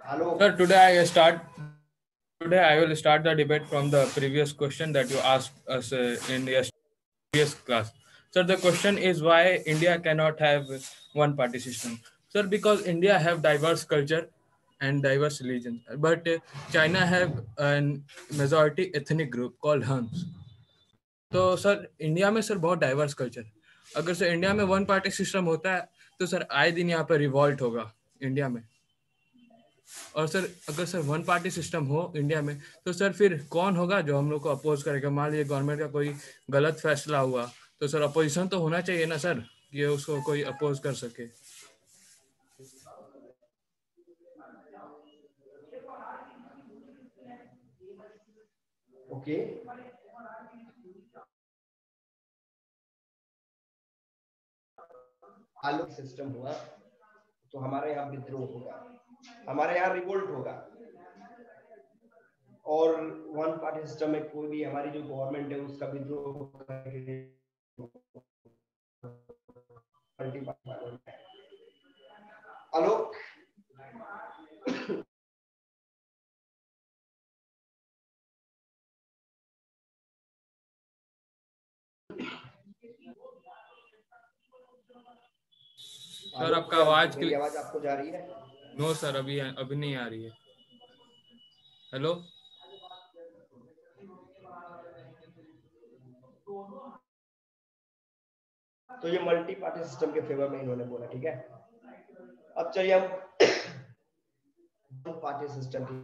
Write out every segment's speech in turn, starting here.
Hello. Sir, today I will start the debate from the previous question that you asked us in yesterday's previous class. Sir, the question is why India cannot have one party system. Sir, because India have diverse culture and diverse religions, but China have a majority ethnic group called Huns. तो sir India में sir बहुत diverse culture, अगर sir India में one party system होता है तो sir आए दिन यहाँ पर रिवॉल्ट होगा इंडिया में। और सर अगर सर वन पार्टी सिस्टम हो इंडिया में तो सर फिर कौन होगा जो हम लोग को अपोज करेगा। मान लीजिए गवर्नमेंट का कोई गलत फैसला हुआ तो सर अपोजिशन तो होना चाहिए ना सर, कि उसको कोई अपोज कर सके। ओके, आलोक सिस्टम हुआ तो हमारे यहाँ विद्रोह होगा, हमारे यहाँ रिवोल्ट होगा। और वन पार्टी सिस्टम में कोई भी हमारी जो गवर्नमेंट है उसका विद्रोह करके आलोक सर आपका आवाज मेरी आवाज आपको जा रही है? नो सर, अभी नहीं आ रही है। हेलो तो ये मल्टी पार्टी सिस्टम के फेवर में इन्होंने बोला, ठीक है। अब चलिए हम वन पार्टी सिस्टम की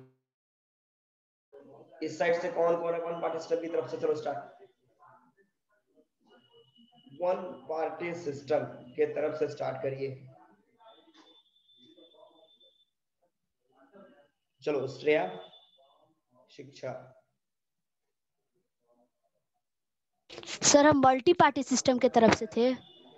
इस साइड से कौन कौन है वन पार्टी सिस्टम की तरफ से, चलो स्टार्ट। वन पार्टी सिस्टम के तरफ से स्टार्ट करिए। चलो श्रेया, शिक्षा। सर हम मल्टी पार्टी सिस्टम के तरफ से थे।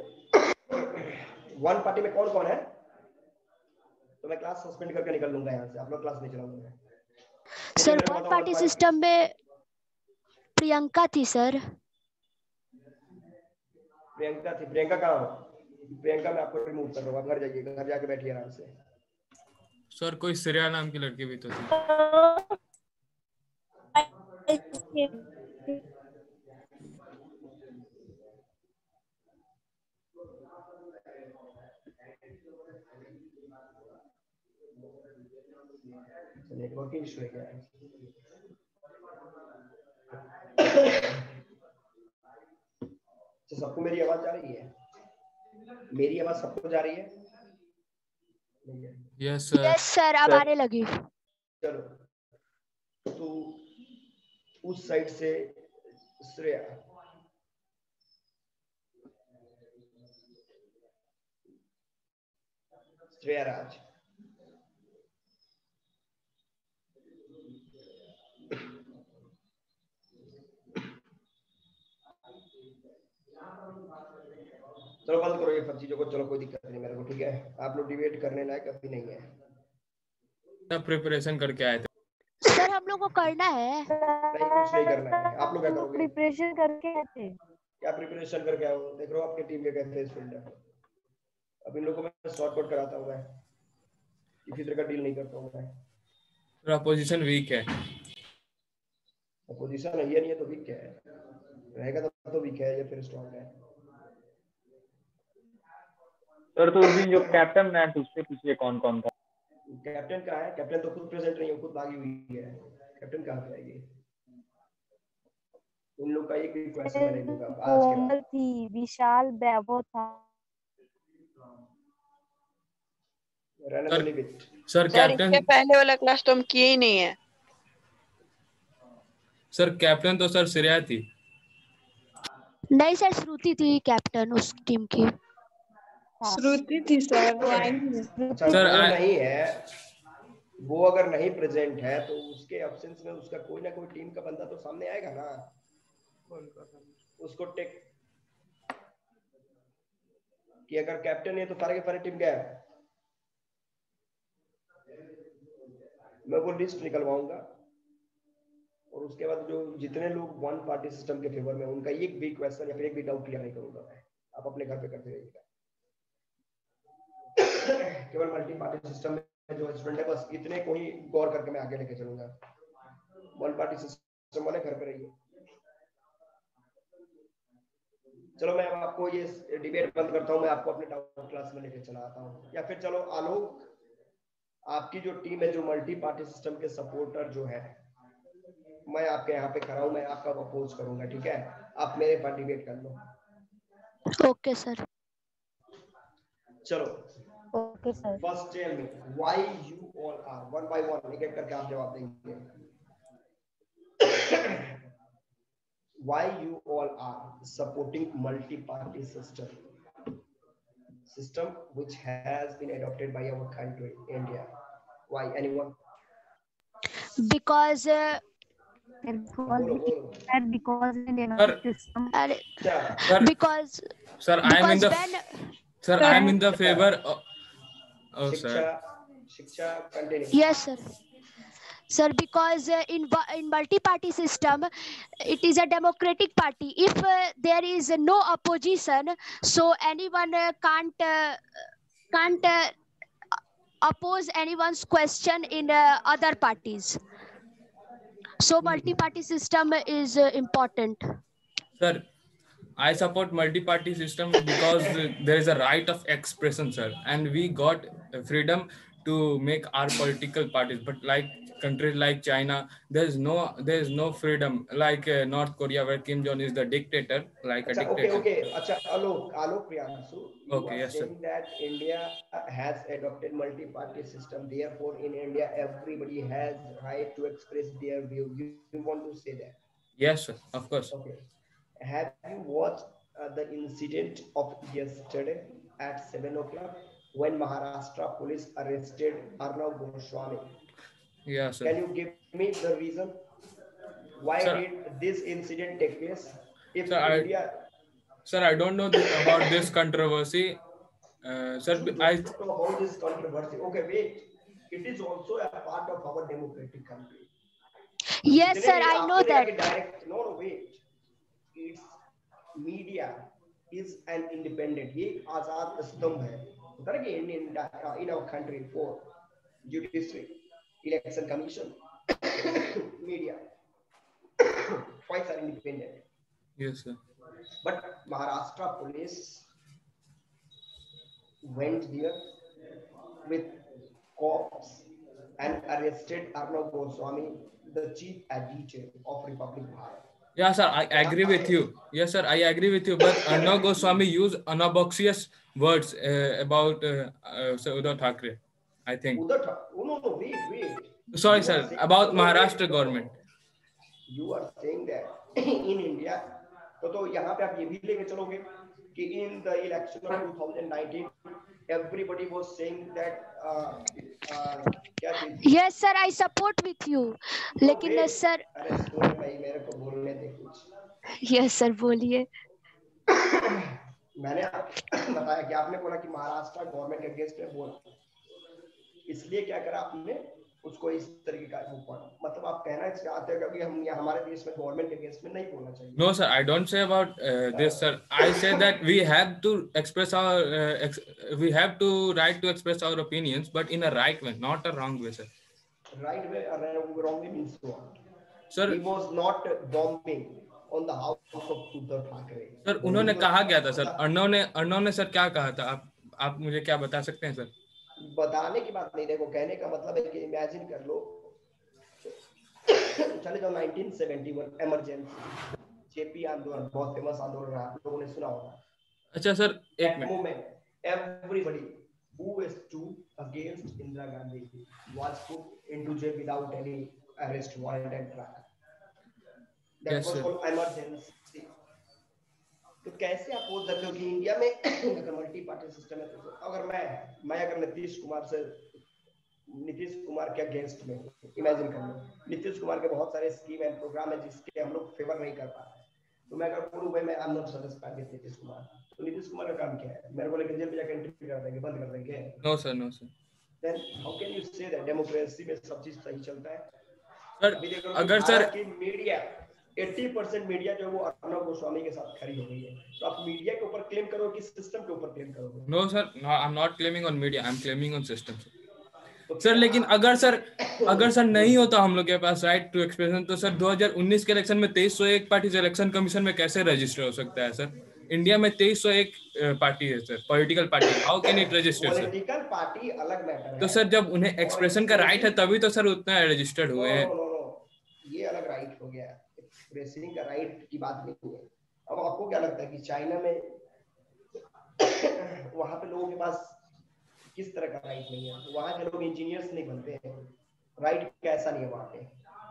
वन पार्टी में कौन कौन है? तो मैं क्लास सस्पेंड करके निकल लूंगा यहाँ से, आप लोग क्लास नहीं चलाऊंगा। सर वन पार्टी सिस्टम में प्रियंका थी सर। प्रियंका थी? प्रियंका कहाँ हो? प्रियंका मैं आपको रिमूव कर रहा हूँ, आप घर जाइए, घर जाके बैठिए आराम से। सर कोई श्रेया नाम की लड़की भी तो थी। नेटवर्क इशू है क्या? तो सबको मेरी आवाज जा रही है? मेरी आवाज सबको जा रही है? यस सर अब आने लगी। चलो तो उस साइड से श्रेया, श्रेया राज। चलो बंद करो ये सब चीजों को, चलो कोई दिक्कत नहीं मेरे को, ठीक है। आप लोग डिबेट करने लायक अभी नहीं है। सब प्रिपरेशन करके आए थे सर हम लोग को करना है। नहीं कुछ नहीं करना है, आप लोग क्या करोगे? प्रिपरेशन करके आए थे। क्या प्रिपरेशन करके आओ? देख रहे हो आपके टीम के कैसे फील्ड है। अब इन लोगों को मैं शॉर्टकट कराता हूँ, मैं किसी तरह का डील नहीं करता हूँ मैं। अपोजिशन वीक है। अपोजिशन है ये नहीं है तो वीक क्या है? रहेगा तो वीक है या फिर स्ट्रांग है? सर तो उस दिन जो कैप्टन मैच उससे पूछिए कौन कौन था। कैप्टन कहाँ है? कैप्टन तो खुद प्रेजेंट नहीं है, खुद भागी हुई है। कैप्टन कहाँ पे आएगी? उन लोग का एक भी क्वेश्चन मैं नहीं दूंगा आज के बाद। थी विशाल वैभव था। सर कैप्टन पहले वाला क्लास तो हम किए ही नहीं है। सर कैप्टन तो सर श्रेया थी। नहीं सर श्रुति थी कैप्टन उस टीम की। श्रुति थी सर। अच्छा सर वो नहीं है, वो अगर नहीं प्रेजेंट है तो उसके एब्सेंस में उसका कोई ना कोई टीम का बंदा तो सामने आएगा ना, उसको टेक कि अगर कैप्टन है तो सारे के सारे टीम गए। मैं वो लिस्ट निकलवाऊंगा और उसके बाद जो जितने लोग वन पार्टी सिस्टम के फेवर में उनका एक भी क्वेश्चन या फिर एक भी डाउट क्लियर नहीं करूंगा मैं। आप अपने घर पे करते रहिएगा। केवल मल्टी पार्टी सिस्टम में जो स्टूडेंट है बस इतने को ही गौर करके मैं आगे लेके चलूंगा। वन पार्टी सिस्टम वाले घर पे रहिए। चलो मैं आपको ये डिबेट बंद करता हूँ, मैं आपको अपने डाउट क्लास में लेके चला आता हूँ। या फिर चलो आलोक, आपकी जो टीम है जो मल्टी पार्टी सिस्टम के सपोर्टर जो है, मैं आपके यहाँ पे खड़ा हूँ, मैं आपका अपोज करूंगा, ठीक है? आप मेरे पास डिबेट कर लो। Okay sir. चलो okay sir. First tell me why you all are, one by one एक एक करके आप जवाब देंगे। Why you all are supporting multi-party system which has been adopted by our country, India? Why? Anyone? Because बोलो बोलो। because in the Sir, system. अरे, क्या? because sir, I am in the when sir, I am in the favor. Oh, शिक्षा sir. शिक्षा continue. yes sir, because in multi-party system, it is a democratic party. If there is no opposition, so anyone can't oppose anyone's question in other parties. So multi-party system is important. Sir, I support multi-party system because there is a right of expression, sir, and we got freedom to make our political parties. But like countries like China, there is no freedom. Like North Korea, where Kim Jong is the dictator, like a अच्छा, dictator. okay. अच्छा, आलोक Priyanshu, you Okay, are yes, sir. saying that India has adopted multi-party system. Therefore, in India, everybody has right to express their view. You want to say that? Yes, sir. Of course. Okay. Have you watched the incident of yesterday at 7 o'clock when Maharashtra police arrested Arnav Goswami? Yes, sir. Can you give me the reason? Why Sir, did this incident take place? If sir, India... Sir, I don't know about this controversy. Sir, You I don't know about this controversy. Okay, wait. It is also a part of our democratic country. Yes sir, I know that. Direct, no, wait. It's media is an independent. ये एक आजाद स्तंभ है. होता है कि in our country for judiciary, election commission, media, twice are independent. yes, sir. But Maharashtra police went there with cops and arrested Arnav Goswami, the chief editor of Republic Bharat. Yeah, sir, I agree with you. Yes, sir, I agree with you. But Arnav Goswami used unobnoxious words about Sir Uddhav Thackeray, I think. No, wait. Sorry, sir, about Maharashtra government. You are saying that in India, तो यहाँ पे आप ये भी लेके चलोगे कि in the election of 2019, everybody was saying that क्या चीज? Yes sir, I support with you. लेकिन सर, अरे सुन भाई, मेरे को बोलने दे कुछ। yes sir, बोलिए। मैंने बताया कि आपने बोला कि महाराष्ट्र गवर्नमेंट के अगेंस्ट में बोला, इसलिए क्या करा आपने उसको इस तरीके का मतलब आप कहना चाहते हो कि हम हमारे देश में गवर्नमेंट के अगेंस्ट में नहीं बोलना चाहिए? No, sir, I don't say about this, sir. I say that we have to express our we have to right to express our opinions, but in a right way, not a wrong way, sir. Right way or wrong way means what? Sir, he was not bombing on the house of Uddhav Thackeray. Sir उन्होंने कहा क्या था sir? Arnav ने sir क्या कहा था? आप मुझे क्या बता सकते हैं सर? बताने की बात नहीं, देखो कहने का मतलब है कि इमेजिन कर लो, चले जाओ 1971 इमरजेंसी, जेपी आंदोलन, बहुत फेमस आंदोलन रहा, आप लोगों ने सुना होगा। अच्छा सर, एक minute. moment everybody who stood against Indira Gandhi was put into jail without any arrest warrant and trial. That yes, was called emergency. तो कैसे आप बोल सकते हो कि इंडिया में अगर मल्टी पार्टी सिस्टम है, तो अगर मैं अगर नीतीश कुमार के अगेंस्ट में, इमेजिन कर लो नीतीश कुमार के बहुत सारे स्कीम एंड प्रोग्राम है जिसके हम लोग फेवर नहीं कर पा रहे, तो मैं अगर बोलूं भाई मैं I am not satisfied with Nitish Kumar, तो नीतीश कुमार का काम क्या है? मेरे को लेकर जेल में जाकर एंट्री कर देंगे, बंद कर देंगे? No sir. Then how can you say that democracy में सब चीज सही चलता है? सर अगर सर की मीडिया 80% मीडिया जो वो अर्णव गोस्वामी के साथ खड़ी हो गई है, तो आप मीडिया के ऊपर क्लेम करोगे कि सिस्टम के ऊपर क्लेम करोगे? No sir, I am not claiming on media, I am claiming on system. तो सर लेकिन अगर सर नहीं होता हम लोग के पास राइट टू एक्सप्रेशन, तो सर 2019 के इलेक्शन में 2301 पार्टी इलेक्शन कमीशन में कैसे रजिस्टर हो सकता है सर? इंडिया में 2301 पार्टी है सर, political party, how can it register sir? Political party अलग मैटर है। तो सर जब उन्हें एक्सप्रेशन का राइट है तभी तो सर उतना रजिस्टर्ड हुए हैं। नो, ये अलग राइट हो गया, एक्सप्रेसिंग का राइट की बात नहीं है। अब आपको क्या लगता है कि चाइना में वहां पे लोगों के पास किस तरह का राइट नहीं है? वहां के लोग इंजीनियर्स नहीं बनते हैं, राइट कैसा नहीं है वहां पे?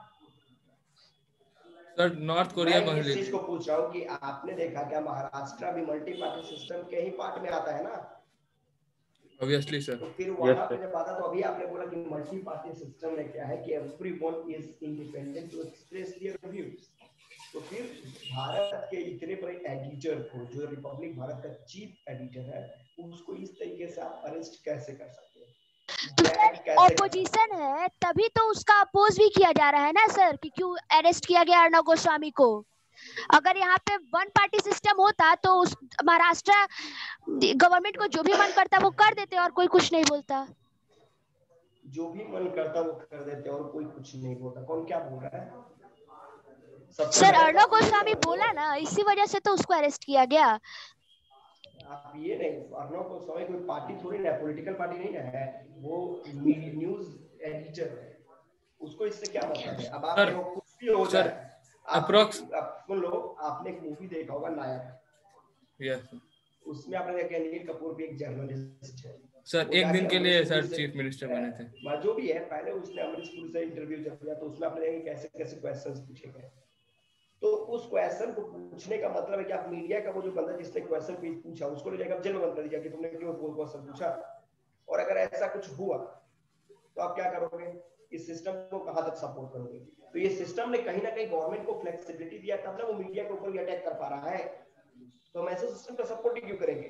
सर नॉर्थ कोरिया मैं इस चीज को पूछ रहा हूँ कि आपने देखा क्या महाराष्ट्र भी मल्टी पार्टी सिस्टम के ही पार्ट में आता है ना? Obviously sir. तो फिर वहां पे जब आता तो अभी आपने बोला कि मल्टी पार्टी सिस्टम में क्या है कि everyone is independent to express their views. तो फिर भारत के इतने बड़े एडिटर को, जो रिपब्लिक भारत का चीफ एडिटर है, उसको इस तरीके से आप अरेस्ट कैसे कर सकते हैं? तो सर ऑपोजिशन है तभी तो उसका अपोज भी किया जा रहा है ना सर, कि क्यों अरेस्ट किया गया अर्णव गोस्वामी को। अगर यहाँ पे वन पार्टी सिस्टम होता तो उस महाराष्ट्र गवर्नमेंट को जो भी मन करता वो कर देते और कोई कुछ नहीं बोलता। जो भी मन करता वो कर देते और कोई कुछ नहीं बोलता। कौन क्या बोल रहा है? सर अर्णव गोस्वामी बोला ना, इसी वजह से तो उसको अरेस्ट किया गया। आप ये नहीं, अर्णव गोस्वामी कोई पार्टी थोड़ी ना है, पॉलिटिकल पार्टी नहीं है, वो न्यूज एडिटर है, उसको इससे क्या मतलब है? अब आप देखो कुछ भी हो जाए, आप सुन लो, आपने एक मूवी देखा होगा नायक, यस उसमें आपने देखा अनिल कपूर भी एक जर्नलिस्ट है सर, एक दिन के लिए सर चीफ मिनिस्टर बने थे। जो भी है, पहले उसने अमरीश पुरी से इंटरव्यू जब किया तो उसमें आपने देखा कैसे कैसे क्वेश्चंस पूछे गए। तो उस क्वेश्चन को पूछने का मतलब है कि आप मीडिया का वो जो बंदा जिसने क्वेश्चन पूछा उसको ले जाकर जेल में बंद कर दिया कि तुमने क्यों वो क्वेश्चन पूछा। और अगर ऐसा कुछ हुआ तो आप क्या करोगे? इस सिस्टम को कहां तक सपोर्ट करोगे? तो ये सिस्टम ने कहीं ना कहीं गवर्नमेंट को फ्लेक्सिबिलिटी दिया, तब ना वो मीडिया के ऊपर भी अटैक कर पा रहा है। तो हम ऐसे सिस्टम का सपोर्ट ही क्यों करेंगे?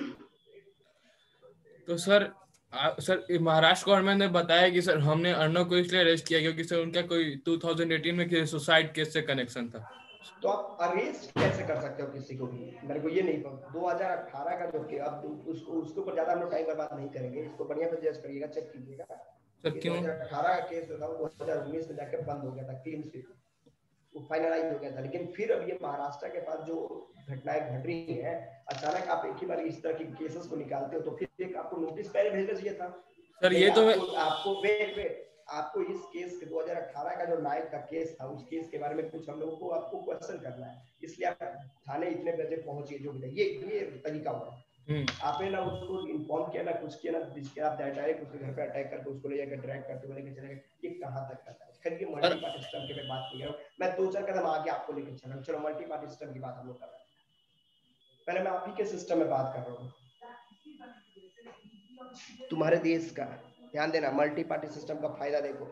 तो सर महाराष्ट्र गवर्नमेंट ने बताया कि सर हमने अर्णव को इसलिए अरेस्ट किया क्योंकि सर उनका कोई 2018 में किसी सुसाइड केस से कनेक्शन था। तो आप अरेस्ट कैसे कर सकते हो किसी को भी? मेरे को ये नहीं पता। 2018 का जो कि अब उसके ऊपर ज्यादा हम लोग टाइम बर्बाद नहीं करेंगे, इसको बढ़िया से जज करिएगा, चेक कीजिएगा। सर क्यों 2018 का केस था वो 2019 में जाकर बंद हो गया था, क्लीन स्वीप, वो फाइनलाइज हो गया था। लेकिन फिर अब ये महाराष्ट्र के पास जो घटनाएं घट रही है, अचानक आप एक ही बार इस तरह के केसेस को निकालते हो, तो फिर एक आपको नोटिस पहले भेजना चाहिए था सर। ये तो आपको आपको इस केस के 2018 का जो नायक का केस था, उस केस के बारे में कुछ हम लोगों को आपको क्वेश्चन करना है, इसलिए आप थाने इतने बजे पहुंचिए, जो भी ये तरीका हुआ। आपने ना उसको इन्फॉर्म किया, ना कुछ किया, ना जिसके आप डायरेक्ट उसके घर पे अटैक करके उसको ले जाकर ड्रैग करते हुए लेके चले गए। ये कहां तक करता है? खैर, ये मल्टी पार्टी सिस्टम की मैं बात नहीं कर रहा हूं, मैं 2-4 कदम आगे आपको लेकर चल रहा हूं। चलो मल्टी पार्टी सिस्टम की बात हम लोग कर रहे हैं। पहले मैं आप ही के सिस्टम में बात कर रहा हूं, तुम्हारे देश का। ध्यान देना, मल्टी पार्टी सिस्टम का फायदा देखो।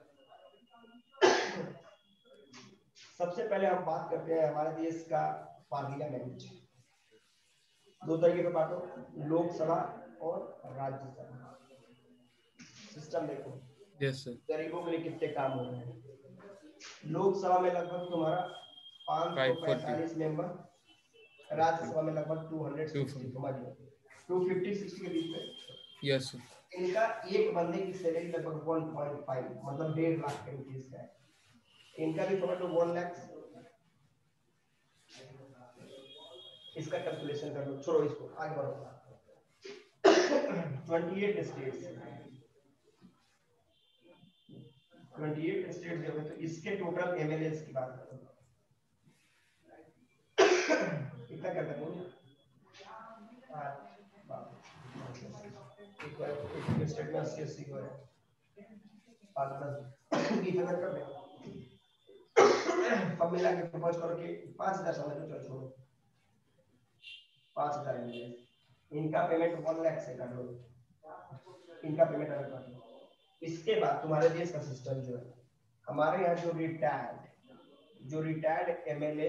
सबसे पहले हम बात करते हैं हमारे देश का पार्लियामेंट। दो तरीके से बांटो, लोकसभा और राज्यसभा। सिस्टम देखो, यस सर, गरीबों के लिए कितने काम हो रहे हैं। लोकसभा में लगभग तुम्हारा 545 मेंबर, राज्यसभा में लगभग 260, समझ लो 250-60 के बीच में। Yes sir. इनका एक बंदे की सैलरी लगभग 1.5 मतलब 1.5 लाख के रुपीस का है। इनका भी समझ लो 1 लाख। इसका कैलकुलेशन कर लो, छोड़ो इसको, आगे बढ़ो। 28 स्टेट्स, 28 स्टेट जो है, तो इसके टोटल एमएलएस की बात करो, कितना करता है? एक स्टेट में 80 को है, 5-10 कर दे, सब मिला के प्रपोज करो कि 5,000 समझ लो, चलो छोड़ो, 5,000 एमएलएस। इनका पेमेंट 1 लाख से कर लो, इनका पेमेंट अलग कर लो। इसके बाद तुम्हारे देश का सिस्टम जो है, हमारे यहाँ जो रिटायर्ड एमएलए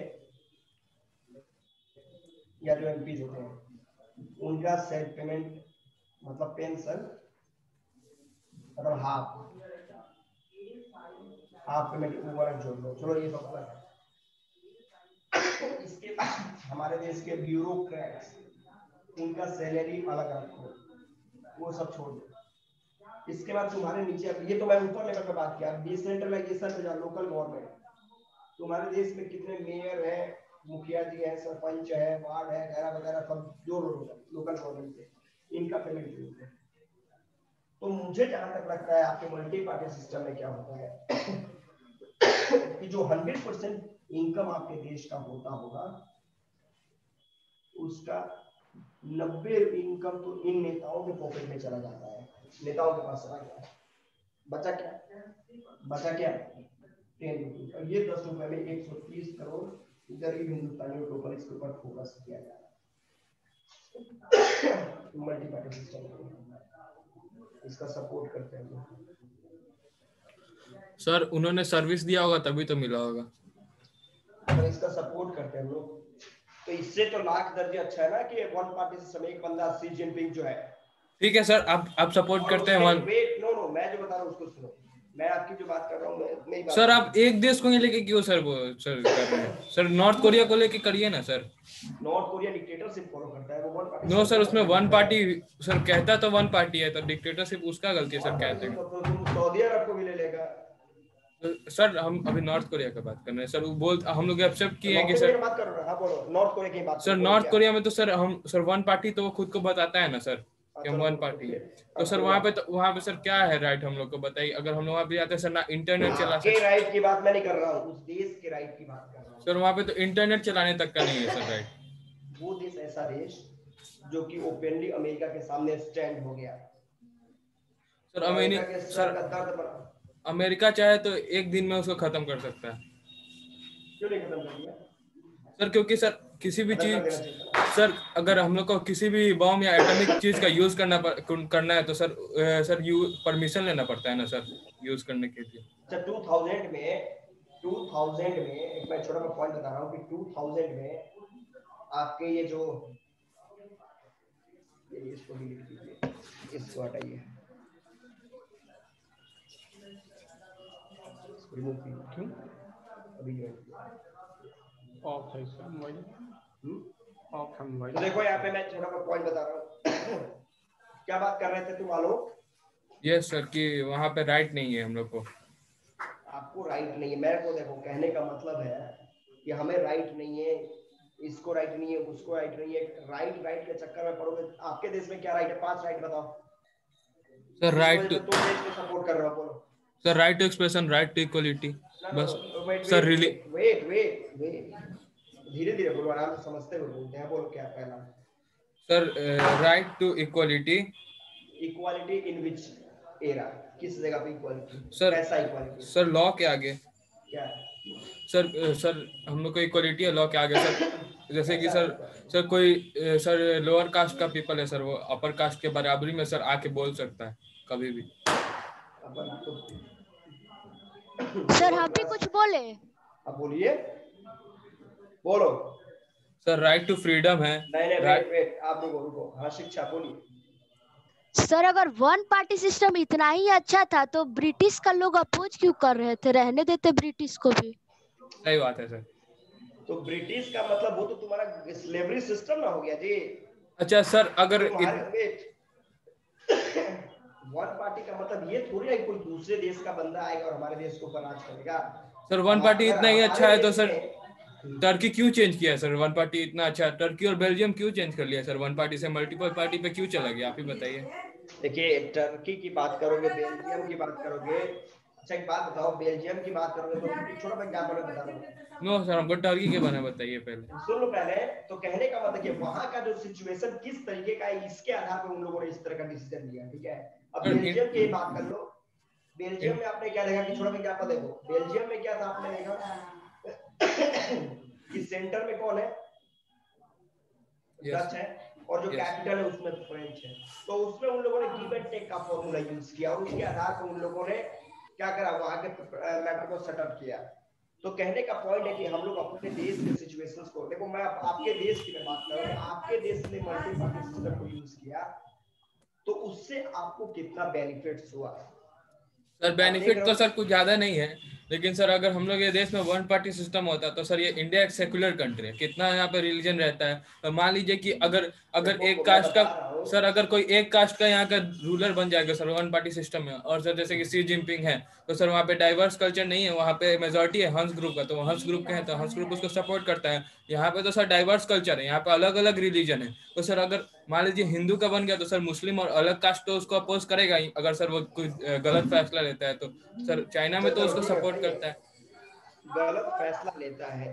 या जो एमपी होते हैं, उनका सेट पेमेंट मतलब पेंशन मतलब हाफ पेमेंट ऊपर जोड़ लो, चलो ये सब अलग है। इसके बाद हमारे देश के ब्यूरोक्रेट्स, उनका सैलरी अलग रखो, वो सब छोड़ दो। इसके बाद तुम्हारे नीचे, अब ये तो मैं ऊपर लेवल पे बात किया, डिसेंट्रलाइजेशन पे जाओ, लोकल गवर्नमेंट। तुम्हारे देश में कितने मेयर है, मुखिया जी है, सरपंच है, वार्ड है, वगैरह वगैरह, सब जो लोकल गवर्नमेंट है, इनका पेमेंट है। तो मुझे जहां तक लगता है आपके मल्टी पार्टी सिस्टम में क्या होता है कि जो 100% इनकम आपके देश का होता होगा, उसका 90 इनकम तो इन नेताओं के पॉकेट में चला जाता है, नेताओं के पास चला गया। बचा क्या 10 रुपये। और ये 10 रुपए में 130 करोड़ गरीब हिंदुस्तानियों के ऊपर इसके ऊपर फोकस किया जा रहा है। मल्टी पार्टी सिस्टम इसका सपोर्ट करते हैं लोग। सर उन्होंने सर्विस दिया होगा तभी तो मिला होगा। अगर इसका सपोर्ट करते हैं लोग, तो इससे तो लाख दर्जे अच्छा है ना कि वन पार्टी सिस्टम, एक बंदा शी जिनपिंग जो है। ठीक है सर, आप सपोर्ट करते हैं वन। वेट, नो मैं जो बता रहा हूँ उसको सुनो। मैं आपकी जो बात कर रहा हूँ मैं सर आप एक देश को लेके क्यों सर वो सर कर रहे हैं? सर नॉर्थ कोरिया को लेके करिए ना sir. North Korea dictatorship follow करता है, वो वन पार्टी। नो सर, उसमें वन पार्टी सर कहता तो वन पार्टी है, तो डिक्टेटरशिप उसका गलती है सर कहते हैं। तो तुम सऊदी अरब को भी ले लेगा। सर हम अभी नॉर्थ कोरिया की बात कर रहे हैं सर, वो बोल हम लोग एक्सेप्ट किए हैं कि सर बात कर रहे हैं। बोलो नॉर्थ कोरिया की बात। सर नॉर्थ कोरिया में तो सर हम सर वन पार्टी तो वो खुद को बताता है ना सर कि हम वन पार्टी है। तो सर वहाँ पे सर क्या है राइट, हम लोग को बताइए। अगर हम लोग वहाँ पे जाते हैं सर, ना इंटरनेट चला सकते। राइट की बात मैं नहीं कर रहा हूँ, उस देश के राइट की बात कर रहा हूँ सर। वहाँ पे तो इंटरनेट चलाने तक का नहीं है सर राइट। वो देश ऐसा देश जो कि ओपनली अमेरिका के सामने स्टैंड हो गया सर। अमेरिका चाहे तो एक दिन में उसको खत्म कर सकता है। क्यों नहीं खत्म कर दिया सर? क्योंकि सर किसी भी चीज सर, अगर हम लोग को किसी भी बॉम्ब या एटॉमिक चीज का यूज करना है तो सर परमिशन लेना पड़ता है ना सर यूज करने के लिए। सर 2000 में एक मैं छोटा सा पॉइंट बता रहा हूँ कि 2000 में आपके ये जो इसको भी लिख दीजिए, इसको हटाइए, क्यों अभी ऑफ है सर मोबाइल, ऑफ है मोबाइल। तो देखो यहाँ पे मैं छोटा सा पॉइंट बता रहा हूँ। क्या बात कर रहे थे तुम आलोक? यस सर, कि वहाँ पे राइट नहीं है हम लोग को। आपको राइट नहीं है, मेरे को देखो कहने का मतलब है कि हमें राइट नहीं है, इसको राइट नहीं है, उसको राइट नहीं है। राइट के चक्कर में पड़ोगे। आपके देश में क्या राइट है? 5 राइट बताओ सर। राइट टू, तुम देश को सपोर्ट कर रहे हो, बोलो sir. Right to expression, right to equality, बस सर। वेट धीरे धीरे बोलो, आराम से समझते हुए बोलते हैं। बोलो क्या पहला? Sir right to equality in which era, किस जगह पे इक्वालिटी? सर कैसा इक्वालिटी? सर लॉ के आगे क्या सर हम लोग को इक्वलिटी है लॉ के आगे सर। जैसे कि सर कोई सर लोअर कास्ट का पीपल है सर, वो अपर कास्ट के बराबरी में सर आके बोल सकता है कभी भी। सर हम भी कुछ बोले? अब बोलिए, बोलो सर। राइट टू फ्रीडम है। नहीं वेट आप रुको। हाँ शिक्षा बोलिए। सर अगर वन पार्टी सिस्टम इतना ही अच्छा था तो ब्रिटिश का लोग अपोज क्यों कर रहे थे? रहने देते ब्रिटिश को भी। सही बात है सर। तो ब्रिटिश का मतलब वो तो तुम्हारा स्लेवरी सिस्टम ना हो गया जी। अच्छा सर, अगर वन पार्टी का मतलब ये थोड़ी है कोई दूसरे देश का बंदा आएगा और हमारे देश को ऊपर राज करेगा। सर वन पार्टी इतना ही अच्छा है तो सर टर्की क्यों चेंज किया सर? वन पार्टी इतना अच्छा, टर्की और बेल्जियम क्यों चेंज कर लिया सर? वन पार्टी से मल्टीपल पार्टी पे क्यों चला गया, आप ही बताइए। देखिए टर्की की बात करोगे, बेल्जियम की बात करोगे। अच्छा एक बात बताओ, बेल्जियम की बात करोगे तो छोटा सा एग्जांपल बता दो। नो सर, हमको टर्की के बारे में बताइए पहले। सुन लो पहले। तो कहने का मतलब कि वहां का जो सिचुएशन किस तरीके का है, इसके आधार पर उन लोगों ने इस तरह का डिसीजन लिया, ठीक है। अब बेल्जियम की बात कर लो। बेल्जियम में आपने क्या देखा कि छोटा सा एग्जांपल देखो, बेल्जियम में क्या था आपने देखा कि सेंटर में कौन है? डच है, और जो कैपिटल है उसमें फ्रेंच है। तो उसमें उन लोगों ने गिव एंड टेक का फॉर्मूला यूज किया और उसके आधार पर उन लोगों ने क्या करा, वहां के मैटर को सेटअप किया। तो कहने का पॉइंट है कि हम लोग अपने देश के सिचुएशंस को देखो। मैं आपके देश की बात कर रहा हूं, आपके देश ने मल्टी पार्टी सिस्टम को यूज किया तो उससे आपको कितना बेनिफिट्स हुआ? सर बेनिफिट तो सर कुछ ज्यादा नहीं है, लेकिन सर अगर हम लोग ये देश में वन पार्टी सिस्टम होता तो सर ये इंडिया एक सेक्युलर कंट्री है, कितना यहाँ पे रिलीजन रहता है। तो मान लीजिए कि अगर अगर एक कास्ट का सर अगर कोई एक कास्ट का यहाँ का रूलर बन जाएगा सर वन पार्टी सिस्टम में, और सर जैसे कि सी जिनपिंग है, तो सर वहाँ पे डाइवर्स कल्चर नहीं है, वहाँ पे मेजोरिटी है हंस ग्रुप का, तो हंस ग्रुप के हैं तो हंस ग्रुप उसको सपोर्ट करता है। यहाँ पे तो सर डाइवर्स कल्चर है, यहाँ पे अलग अलग रिलीजन है, तो सर अगर मान लीजिए हिंदू का बन गया तो सर मुस्लिम और अलग कास्ट तो उसको अपोज करेगा ही, अगर सर वो कोई गलत फैसला लेता है तो। सर चाइना में तो उसको सपोर्ट करता है। गलत फैसला लेता है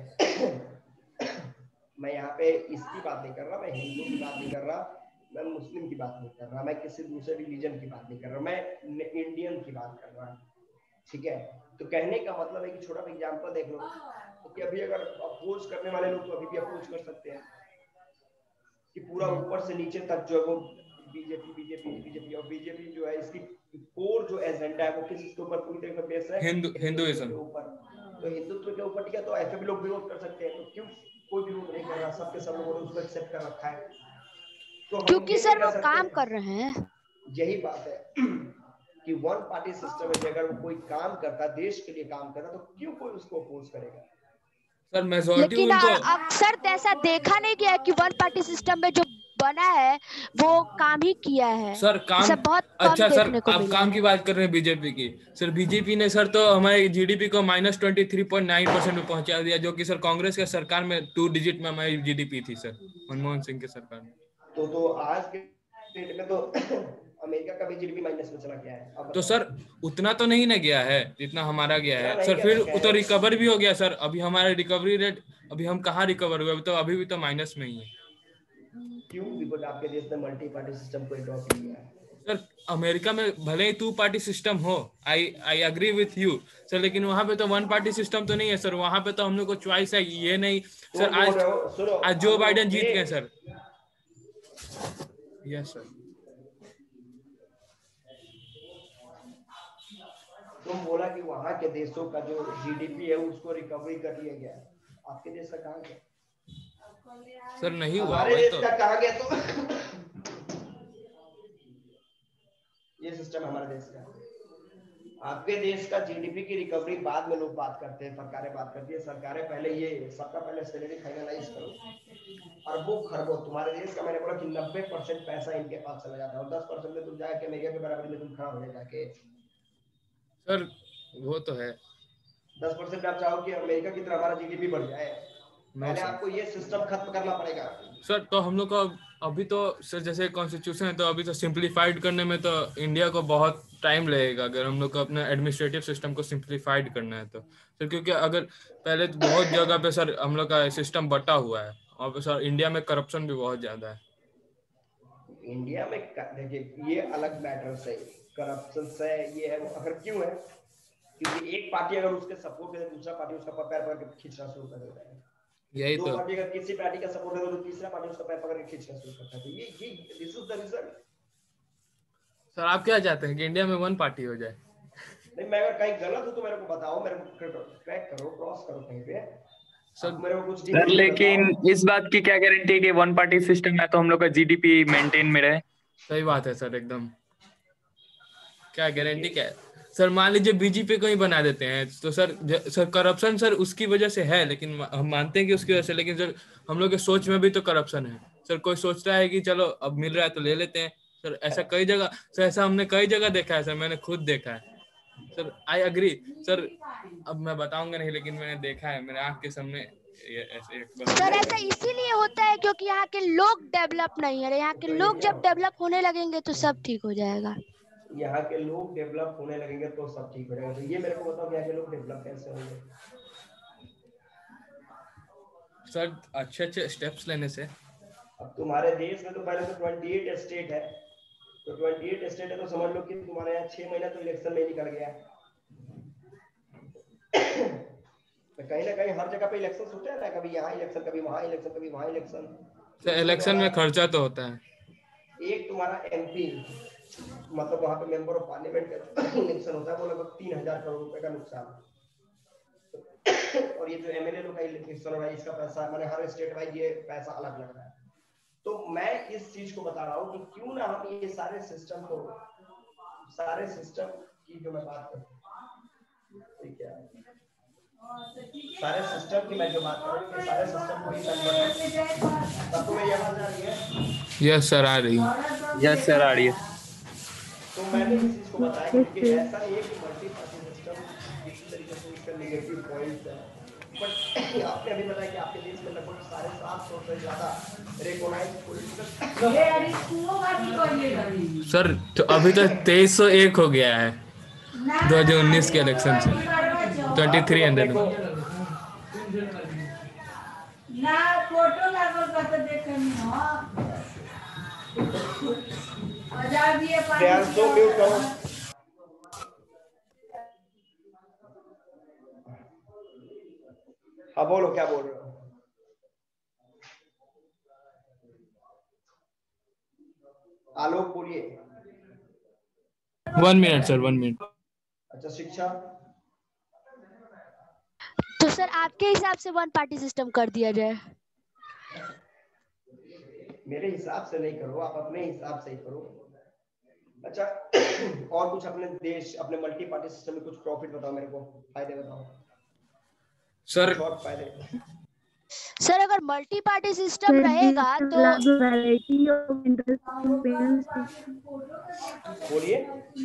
मैं यहाँ पे इसकी बात नहीं कर रहा, मैं हिंदू की बात नहीं कर रहा, मैं मुस्लिम की बात नहीं कर रहा, मैं किसी दूसरे रिलीजन की बात नहीं कर रहा, मैं इंडियन की बात कर रहा। ठीक है, तो कहने का मतलब है कि छोटा सा एग्जांपल देख लो, तो कि अभी अगर अपोज करने वाले लोग तो अभी भी अपोज कर सकते हैं कि पूरा ऊपर से नीचे तक जो है वो बीजेपी बीजेपी बीजेपी, और बीजेपी जो है इसकी कोर जो एजेंडा है वो किसके ऊपर पूरी तरह से बेस है, हिंदुइज्म के ऊपर। तो हिंदुत्व के ऊपर ठीक है, तो ऐसे भी लोग विरोध कर सकते हैं, तो क्यों कोई विरोध नहीं कर रहा, सबके सब लोगों ने उसको एक्सेप्ट कर रखा है। तो क्योंकि सर वो काम कर रहे हैं। यही बात है कि वन पार्टी सिस्टम में अगर वो कोई काम करता, देश के लिए काम करता, तो क्यों कोई उसको अपोज करेगा। सर मेजॉरिटी लेकिन उनको अक्सर ऐसा देखा नहीं गया कि वन पार्टी सिस्टम में जो बना है वो काम ही किया है सर, काम बहुत कम अच्छा सर आप काम की है। बात कर रहे हैं बीजेपी की। सर बीजेपी ने सर तो हमारे जीडीपी को -23.9% में पहुंचा दिया, जो कि सर कांग्रेस के सरकार में 2 डिजिट में हमारी जीडीपी थी सर, मनमोहन सिंह के सरकार में। तो आज के डेट में तो अमेरिका का भी जीडीपी माइनस में चला गया है। तो सर उतना तो नहीं ना गया है जितना हमारा गया है सर, फिर गया तो रिकवर भी हो गया सर। अभी हमारा रिकवरी रेट, अभी हम कहाँ रिकवर हुए, अभी भी तो माइनस में ही है। क्यों? बिकॉज़ आपके देश ने मल्टी पार्टी सिस्टम को अडॉप्ट किया है। सर अमेरिका में भले ही 2 पार्टी सिस्टम हो, I agree with you sir, लेकिन वहां पे तो 1 पार्टी सिस्टम तो नहीं है सर। वहां पे तो हम लोग को चॉइस है, ये नहीं सर। आज जो बाइडेन जीत गए सर। Yes sir. तुम बोला कि वहां के देशों का जो जीडीपी है उसको रिकवरी कर लिया गया, आपके देश का कहाँ गया सर? नहीं हुआ। हमारे देश का कहाँ गया? तो ये सिस्टम हमारे देश का, आपके देश का जीडीपी की रिकवरी बाद में लोग बात करते हैं, सरकारें बात करती है। सरकारें पहले ये सबका पहले सैलरी फाइनलाइज करो। अरबों खरबों तुम्हारे देश का, मैंने बोला कि 90% पैसा इनके पास चला जाता है, और 10% में तुम जाके अमेरिका के बराबर में तुम खड़ा हो जाके। सर वो तो है। 10% आप चाहो कि अमेरिका की तरह हमारा जीडीपी बढ़ जाए, पहले आपको ये सिस्टम खत्म करना पड़ेगा सर। तो हम लोग को अभी तो सर जैसे कॉन्स्टिट्यूशन है, तो अभी तो सिंप्लीफाइड करने में तो इंडिया को बहुत टाइम लगेगा, अगर हम लोग को अपना एडमिनिस्ट्रेटिव सिस्टम को सिंप्लीफाइड करना है तो सर। क्योंकि अगर पहले तो बहुत जगह पे सर हम लोग का सिस्टम बटा हुआ है, और सर इंडिया में करप्शन भी बहुत ज्यादा है। इंडिया में देखिए ये अलग मैटर है, करप्शन से ये है। अगर क्यों है, क्योंकि एक पार्टी अगर उसके सपोर्ट करे, दूसरा पार्टी उसका पैर पकड़ के खींचना शुरू कर देता है। यही दो तो पार्टी अगर किसी पार्टी का सपोर्ट करे तो तीसरा पार्टी उसका पैर पकड़ के खींचना शुरू करता है। तो ये this is the reason. Sir आप क्या चाहते हैं कि इंडिया में 1 पार्टी हो जाए? नहीं, मैं अगर कहीं गलत हूं तो मेरे को बताओ, मेरे को ट्रैक करो, क्रॉस करो कहीं पे सर। मेरे को कुछ सर लेकिन इस बात की क्या गारंटी है कि 1 पार्टी सिस्टम है तो हम लोग का जीडीपी मेंटेन में रहे? सही बात है सर, एकदम। क्या गारंटी क्या है सर? मान लीजिए बीजेपी को ही बना देते हैं तो सर करप्शन सर उसकी वजह से है, लेकिन हम मानते हैं कि उसकी वजह से, लेकिन सर हम लोग के सोच में भी तो करप्शन है सर। कोई सोचता है कि चलो अब मिल रहा है तो ले लेते हैं सर। ऐसा कई जगह सर, ऐसा हमने कई जगह देखा है सर, मैंने खुद देखा है सर। I agree sir. अब मैं बताऊंगा नहीं, लेकिन मैंने देखा है मेरे आंख के सामने ऐसे। सर ऐसा इसीलिए होता है क्योंकि यहाँ के लोग डेवलप नहीं है। यहाँ के लोग जब डेवलप होने लगेंगे तो सब ठीक हो जाएगा। यहाँ के लोग डेवलप होने लगेंगे तो सब ठीक हो जाएगा। तो ये मेरे को बताओ, यहाँ के लोग डेवलप कैसे होंगे? सर अच्छे स्टेप्स लेने से। अब तुम्हारे देश में तो पहले तो 28 स्टेट है, तो 28 स्टेट है तो समझ लो कि तुम्हारे यहाँ 6 महीना तो इलेक्शन में निकल गया। तो कहीं ना कहीं हर जगह पे इलेक्शन होते हैं ना, कभी यहाँ इलेक्शन, कभी वहाँ इलेक्शन, कभी वहाँ इलेक्शन। सर इलेक्शन में खर्चा तो होता है। एक तुम्हारा एमपी, मतलब वहाँ पे मेंबर ऑफ पार्लियामेंट का इलेक्शन होता है, वो लगभग 3000 करोड़ रुपए का नुकसान। और ये जो एमएलए लोग का इलेक्शन हो रहा है, इसका पैसा मैंने हर स्टेट वाइज ये पैसा अलग लग रहा है। तो मैं इस चीज को बता रहा हूँ कि क्यों ना हम ये सारे सिस्टम की जो मैं बात करूँ, ठीक है, सारे सिस्टम की मैं जो बात कर रहा हूँ, सारे सिस्टम को ही कन्वर्ट, आपको मेरी आवाज आ रही है? यस सर, आ रही है। यस सर, आ रही है। तो मैंने इस चीज को बताया कि देखिए ऐसा नहीं है कि मल्टी पार्टी सिस्टम किसी तरीके से उसका नेगेटिव पॉइंट्स है, बट आपने अभी बताया कि आपके देश में लगभग 750 से ज्यादा रिकॉग्नाइज्ड पॉलिटिकल, सर तो अभी तो 2301 हो गया है 2019 के इलेक्शन से, 2300 ना फोटो लागल का तो देखनी हो आजादी है प्रयास तो म्यूट करो। हाँ बोलो, क्या बोल रहे हो? आलोक बोलिए। 1 मिनट सर, 1 मिनट। अच्छा, शिक्षा? तो सर आपके हिसाब से वन पार्टी सिस्टम कर दिया जाए। मेरे हिसाब से नहीं करो, आप अपने हिसाब से ही करो। अच्छा और कुछ अपने देश, अपने मल्टी पार्टी सिस्टम में कुछ प्रॉफिट बताओ मेरे को, फायदे बताओ सर। कुछ और फायदे। सर अगर मल्टी पार्टी सिस्टम रहेगा तो बोलिए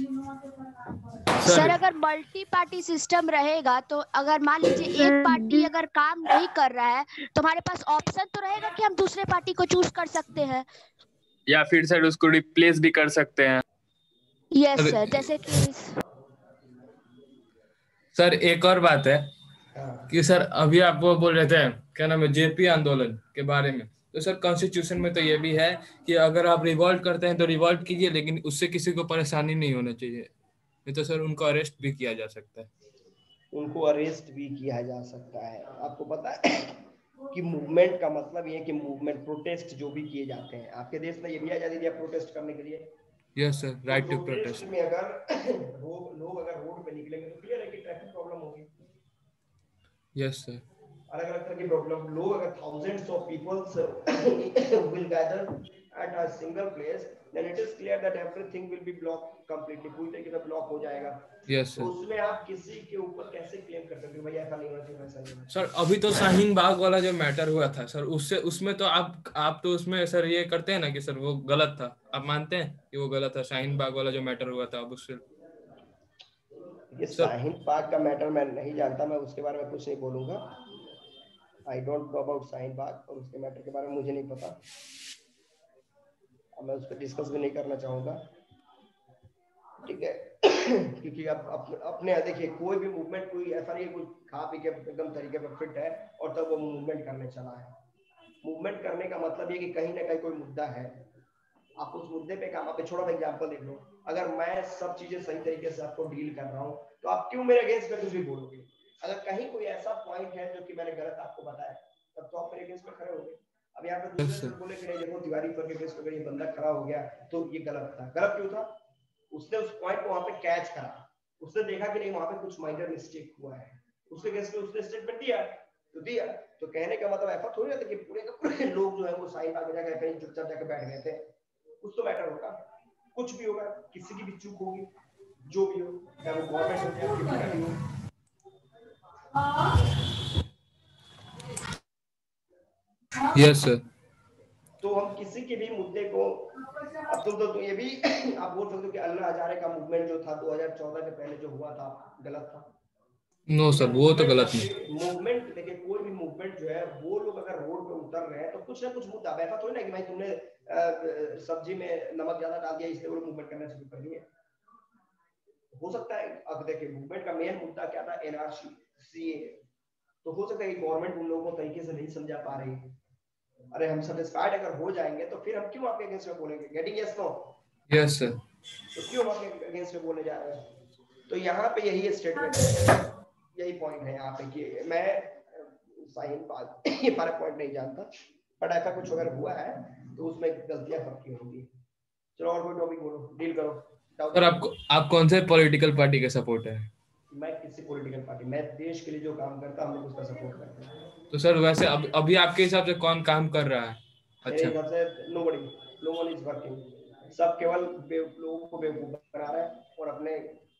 सर अगर मल्टी पार्टी सिस्टम रहेगा तो अगर मान लीजिए एक पार्टी अगर काम नहीं कर रहा है तो हमारे पास ऑप्शन तो रहेगा कि हम दूसरे पार्टी को चूज कर सकते हैं, या फिर सर उसको रिप्लेस भी कर सकते हैं। यस सर, जैसे कि सर एक और बात है कि सर अभी आप वो बोल रहे थे क्या नाम है, जेपी आंदोलन के बारे में, तो सर कॉन्स्टिट्यूशन में तो ये भी है कि अगर आप रिवॉल्ट करते हैं तो रिवॉल्ट कीजिए, लेकिन उससे किसी को परेशानी नहीं होना चाहिए, नहीं तो सर उनको अरेस्ट भी किया जा सकता है। उनको अरेस्ट भी किया जा सकता है। आपको पता है कि मूवमेंट का मतलब ये है कि मूवमेंट, प्रोटेस्ट जो भी किए जाते हैं, आपके देश में ये भी आजादी दिया प्रोटेस्ट करने के लिए। Yes sir, right to protest में अगर लोग अगर रोड पे निकलेंगे तो क्लियर है कि ट्रैफिक प्रॉब्लम होगी। यस सर, अलग अलग तरह की प्रॉब्लम, लोग अगर thousands of people will gather at a single place, then it is clear that everything will be blocked completely, पूरी तरीके से ब्लॉक हो जाएगा। यस तो सर। उसमें आप किसी के ऊपर कैसे क्लेम कर सकते हो भाई ऐसा नहीं होना चाहिए, वैसा नहीं होना सर अभी तो शाहीन बाग वाला जो मैटर हुआ था सर, उससे उसमें तो आप तो उसमें सर ये करते हैं ना कि सर वो गलत था, आप मानते हैं कि वो गलत था, शाहीन बाग वाला जो मैटर हुआ था, अब उससे ये शाहीन बाग का मैटर मैं नहीं जानता, मैं उसके बारे में कुछ नहीं बोलूंगा। I don't know about Shaheen Bagh और उसके मैटर के बारे में मुझे नहीं पता, मैं उस पर डिस्कस भी नहीं करना चाहूंगा, ठीक है। क्योंकि आप अपने देखिए कोई भी मूवमेंट, कोई ऐसा नहीं कोई खा पी के एकदम तरीके पर फिट है और तब वो मूवमेंट करने चला है। मूवमेंट करने का मतलब ये कि कहीं ना कहीं कोई मुद्दा है, आप उस मुद्दे पे काम, आप छोटा एग्जांपल देख लो, अगर मैं सब चीजें सही तरीके से आपको डील कर रहा हूँ तो आप क्यों मेरे अगेंस्ट में कुछ भी बोलोगे? अगर कहीं कोई ऐसा पॉइंट है जो कि मैंने गलत आपको बताया तब तो आप मेरे अगेंस्ट में खड़े होंगे। अब यहाँ पे दूसरे से बोले कि नहीं देखो तिवारी पर के केस पे ये बंदा खड़ा हो गया तो ये गलत था। गलत क्यों था? उसने उस पॉइंट को वहां पे कैच करा, उसने देखा कि नहीं वहां पे कुछ माइनर मिस्टेक हुआ है, उसके केस में उसने स्टेटमेंट दिया तो दिया। तो कहने का मतलब ऐसा थोड़ी रहता कि पूरे के पूरे लोग जो है वो साइन बाग में जाकर कहीं चुपचाप जाकर बैठ गए थे। कुछ तो मैटर होगा, कुछ भी होगा, किसी की भी चूक होगी, जो भी हो, चाहे वो गवर्नमेंट हो चाहे आपकी पार्टी हो। Yes sir. तो हम किसी के भी मुद्दे को, अब तुम तो ये भी आप बोल सकते हो कि अन्ना हजारे का मूवमेंट जो था 2014 के पहले जो हुआ था गलत था। नो सर, वो तो गलत नहीं। मूवमेंट देखिए, कोई भी मूवमेंट जो है वो लोग अगर रोड पे उतर रहे हैं तो कुछ ना कुछ मुद्दा, ऐसा थोड़ी ना कि भाई तुमने सब्जी में नमक ज्यादा डाल दिया इसलिए वो मूवमेंट करना शुरू कर दिए। हो सकता है, अब देखिए मूवमेंट का मेन मुद्दा क्या था, एनआरसी सीए, तो हो सकता है कि गवर्नमेंट उन लोगों को तरीके से नहीं समझा पा रही। अरे हम सेटिस्फाइड अगर हो जाएंगे तो फिर हम क्यों आपके अगेंस्ट में बोलेंगे? Getting yes no? Yes sir. तो क्यों आपके अगेंस्ट में बोलने जा रहे हैं? तो यहाँ पे यही स्टेटमेंट है, यही पॉइंट है यहाँ पे कि मैं शाहीन बाग ये सारे पॉइंट नहीं जानता, बट ऐसा कुछ अगर हुआ है तो उसमें गलतियां सबकी होंगी। चलो और कोई टॉपिक बोलो, डील करो। सर आप कौन से पॉलिटिकल पार्टी के सपोर्ट है? मैं किसी पॉलिटिकल पार्टी, मैं देश के लिए जो काम करता हूँ हम लोग उसका सपोर्ट करते हैं। तो सर वैसे अभी आपके हिसाब से कौन काम कर रहा है? अच्छा, हिसाब से नो वन इज वर्किंग, सब केवल लोगों को बेवकूफ बना रहे हैं और अपने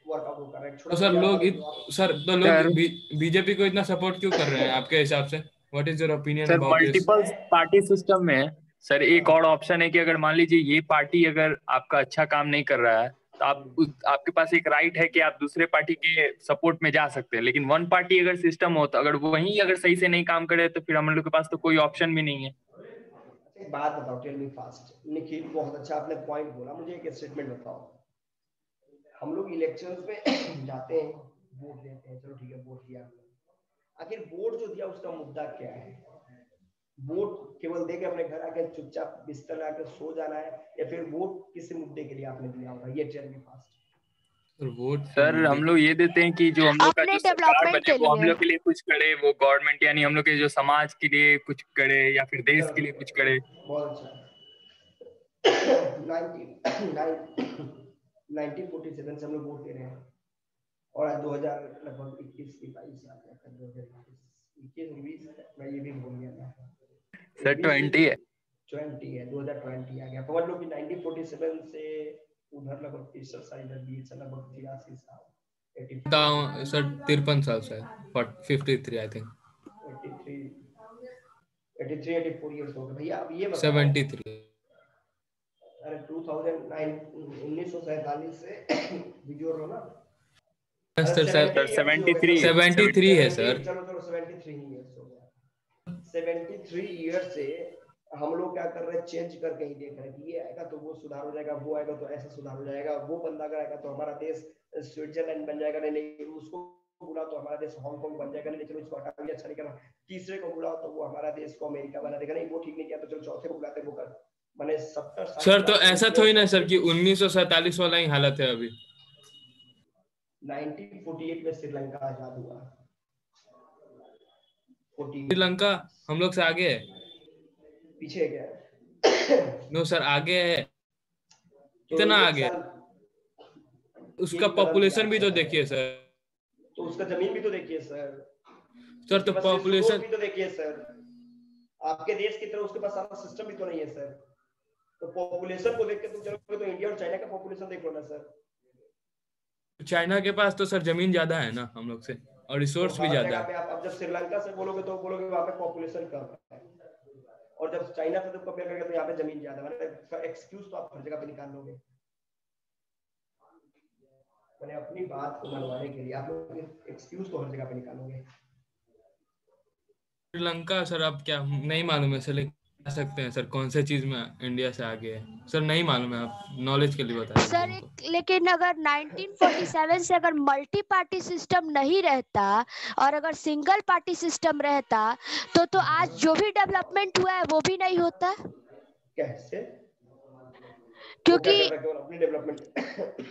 वर्कआउट हो कर रहा है। तो सर लोग तो लोग सर बीजेपी को इतना सपोर्ट क्यों कर रहे हैं आपके हिसाब से? What is your opinion sir about this? Multiple party system में सर एक और ऑप्शन है कि अगर मान लीजिए ये पार्टी अगर आपका अच्छा काम नहीं कर रहा है तो आपके पास एक राइट है कि आप दूसरे पार्टी के सपोर्ट में जा सकते हैं, लेकिन वन पार्टी अगर सिस्टम हो तो अगर वही अगर सही से नहीं काम करे तो फिर हम लोग के पास तो कोई ऑप्शन भी नहीं है। एक बात बताओ, टेल मी फास्ट। निखिल बहुत अच्छा आपने पॉइंट बोला, मुझे एक स्टेटमेंट बताओ। हम लोग इलेक्शंस में जाते हैं, वोट देते हैं, चलो ठीक है वोट दिया, आखिर वोट जो दिया उसका मुद्दा क्या है? वोट केवल देके अपने घर आके चुपचाप बिस्तर में आके सो जाना है, या फिर वोट किस मुद्दे के लिए आपने दिया होगा? ये tell me fast. Vote sir हम लोग ये देते हैं कि जो हम लोग का अपने जो सरकार डेवलपमेंट बने के वो हम लिए। लोग के लिए कुछ करे, वो गवर्नमेंट यानी हम लोग के जो समाज के लिए कुछ करे या फिर देश के लिए कुछ करे। बहुत अच्छा। 1947 से हम लोग वोट दे रहे हैं और आज 2000 लगभग 21 आ गया था। 2021 मैं ये भी भूल गया था सर 20 है 2020 आ गया। समझ लो कि 1947 से उधर लगभग 63 साल, इधर 20 साल, लगभग 83 साल, 83 सर 53 साल से 53 आई थिंक 84 इयर्स हो गए भैया। अब ये बताओ 73। अरे 1947 से वीडियो रो ना सर 73 है सर। चलो 73 इयर्स हो गया। 73 इयर्स से हम लोग क्या कर रहे हैं, चेंज करके ही देख रहे हैं कि ये आएगा तो वो सुधार हो जाएगा, वो आएगा तो ऐसा सुधार हो जाएगा, वो बंदा अगर आएगा तो हमारा देश स्विट्जरलैंड बन जाएगा, नहीं उसको बुला तो हमारा देश हांगकांग बन जाएगा, नहीं चलो इसको हटा दिया अच्छा नहीं करा, तीसरे को बुलाओ तो वो हमारा देश को अमेरिका बना देगा, नहीं वो ठीक नहीं किया तो चलो चौथे को बुलाते वो कर। मैंने 70 साल सर तो ऐसा थोड़ी ना सर कि 1947 वाला ही हालत है अभी। 1948 में श्रीलंका आजाद हुआ। श्रीलंका हम लोग से आगे है, पीछे गया। नो सर आगे है, तो इतना आगे। उसका पॉपुलेशन भी तो देखिए सर, तो उसका जमीन भी तो देखिए सर, सर तो पॉपुलेशन भी तो देखिए सर। आपके देश की तरह उसके पास सारा सिस्टम भी तो नहीं है सर। तो पॉपुलेशन को देख के तुम चलोगे तो इंडिया और चाइना का पॉपुलेशन देख लो ना सर। चाइना के पास तो सर जमीन ज्यादा है ना हम लोग से, और रिसोर्स तो भी ज्यादा है। आप जब श्रीलंका से बोलोगे तो बोलोगे वहां पे पॉपुलेशन कम है, और जब चाइना से कंपेयर करोगे तो यहाँ पे जमीन ज्यादा है। एक्सक्यूज तो आप हर जगह पे निकाल लोगे। मैंने अपनी बात को मनवाने के लिए आप लोग एक्सक्यूज तो हर जगह पे निकालोगे। श्रीलंका सर अब क्या नहीं मालूम है सर, लेकिन कह सकते हैं सर कौन से चीज में इंडिया से आगे है सर, नहीं मालूम है, आप नॉलेज के लिए बताइए सर लेकिन अगर 1947 से अगर मल्टी पार्टी सिस्टम नहीं रहता और अगर सिंगल पार्टी सिस्टम रहता तो आज जो भी डेवलपमेंट हुआ है वो भी नहीं होता। कैसे? क्योंकि अपनी डेवलपमेंट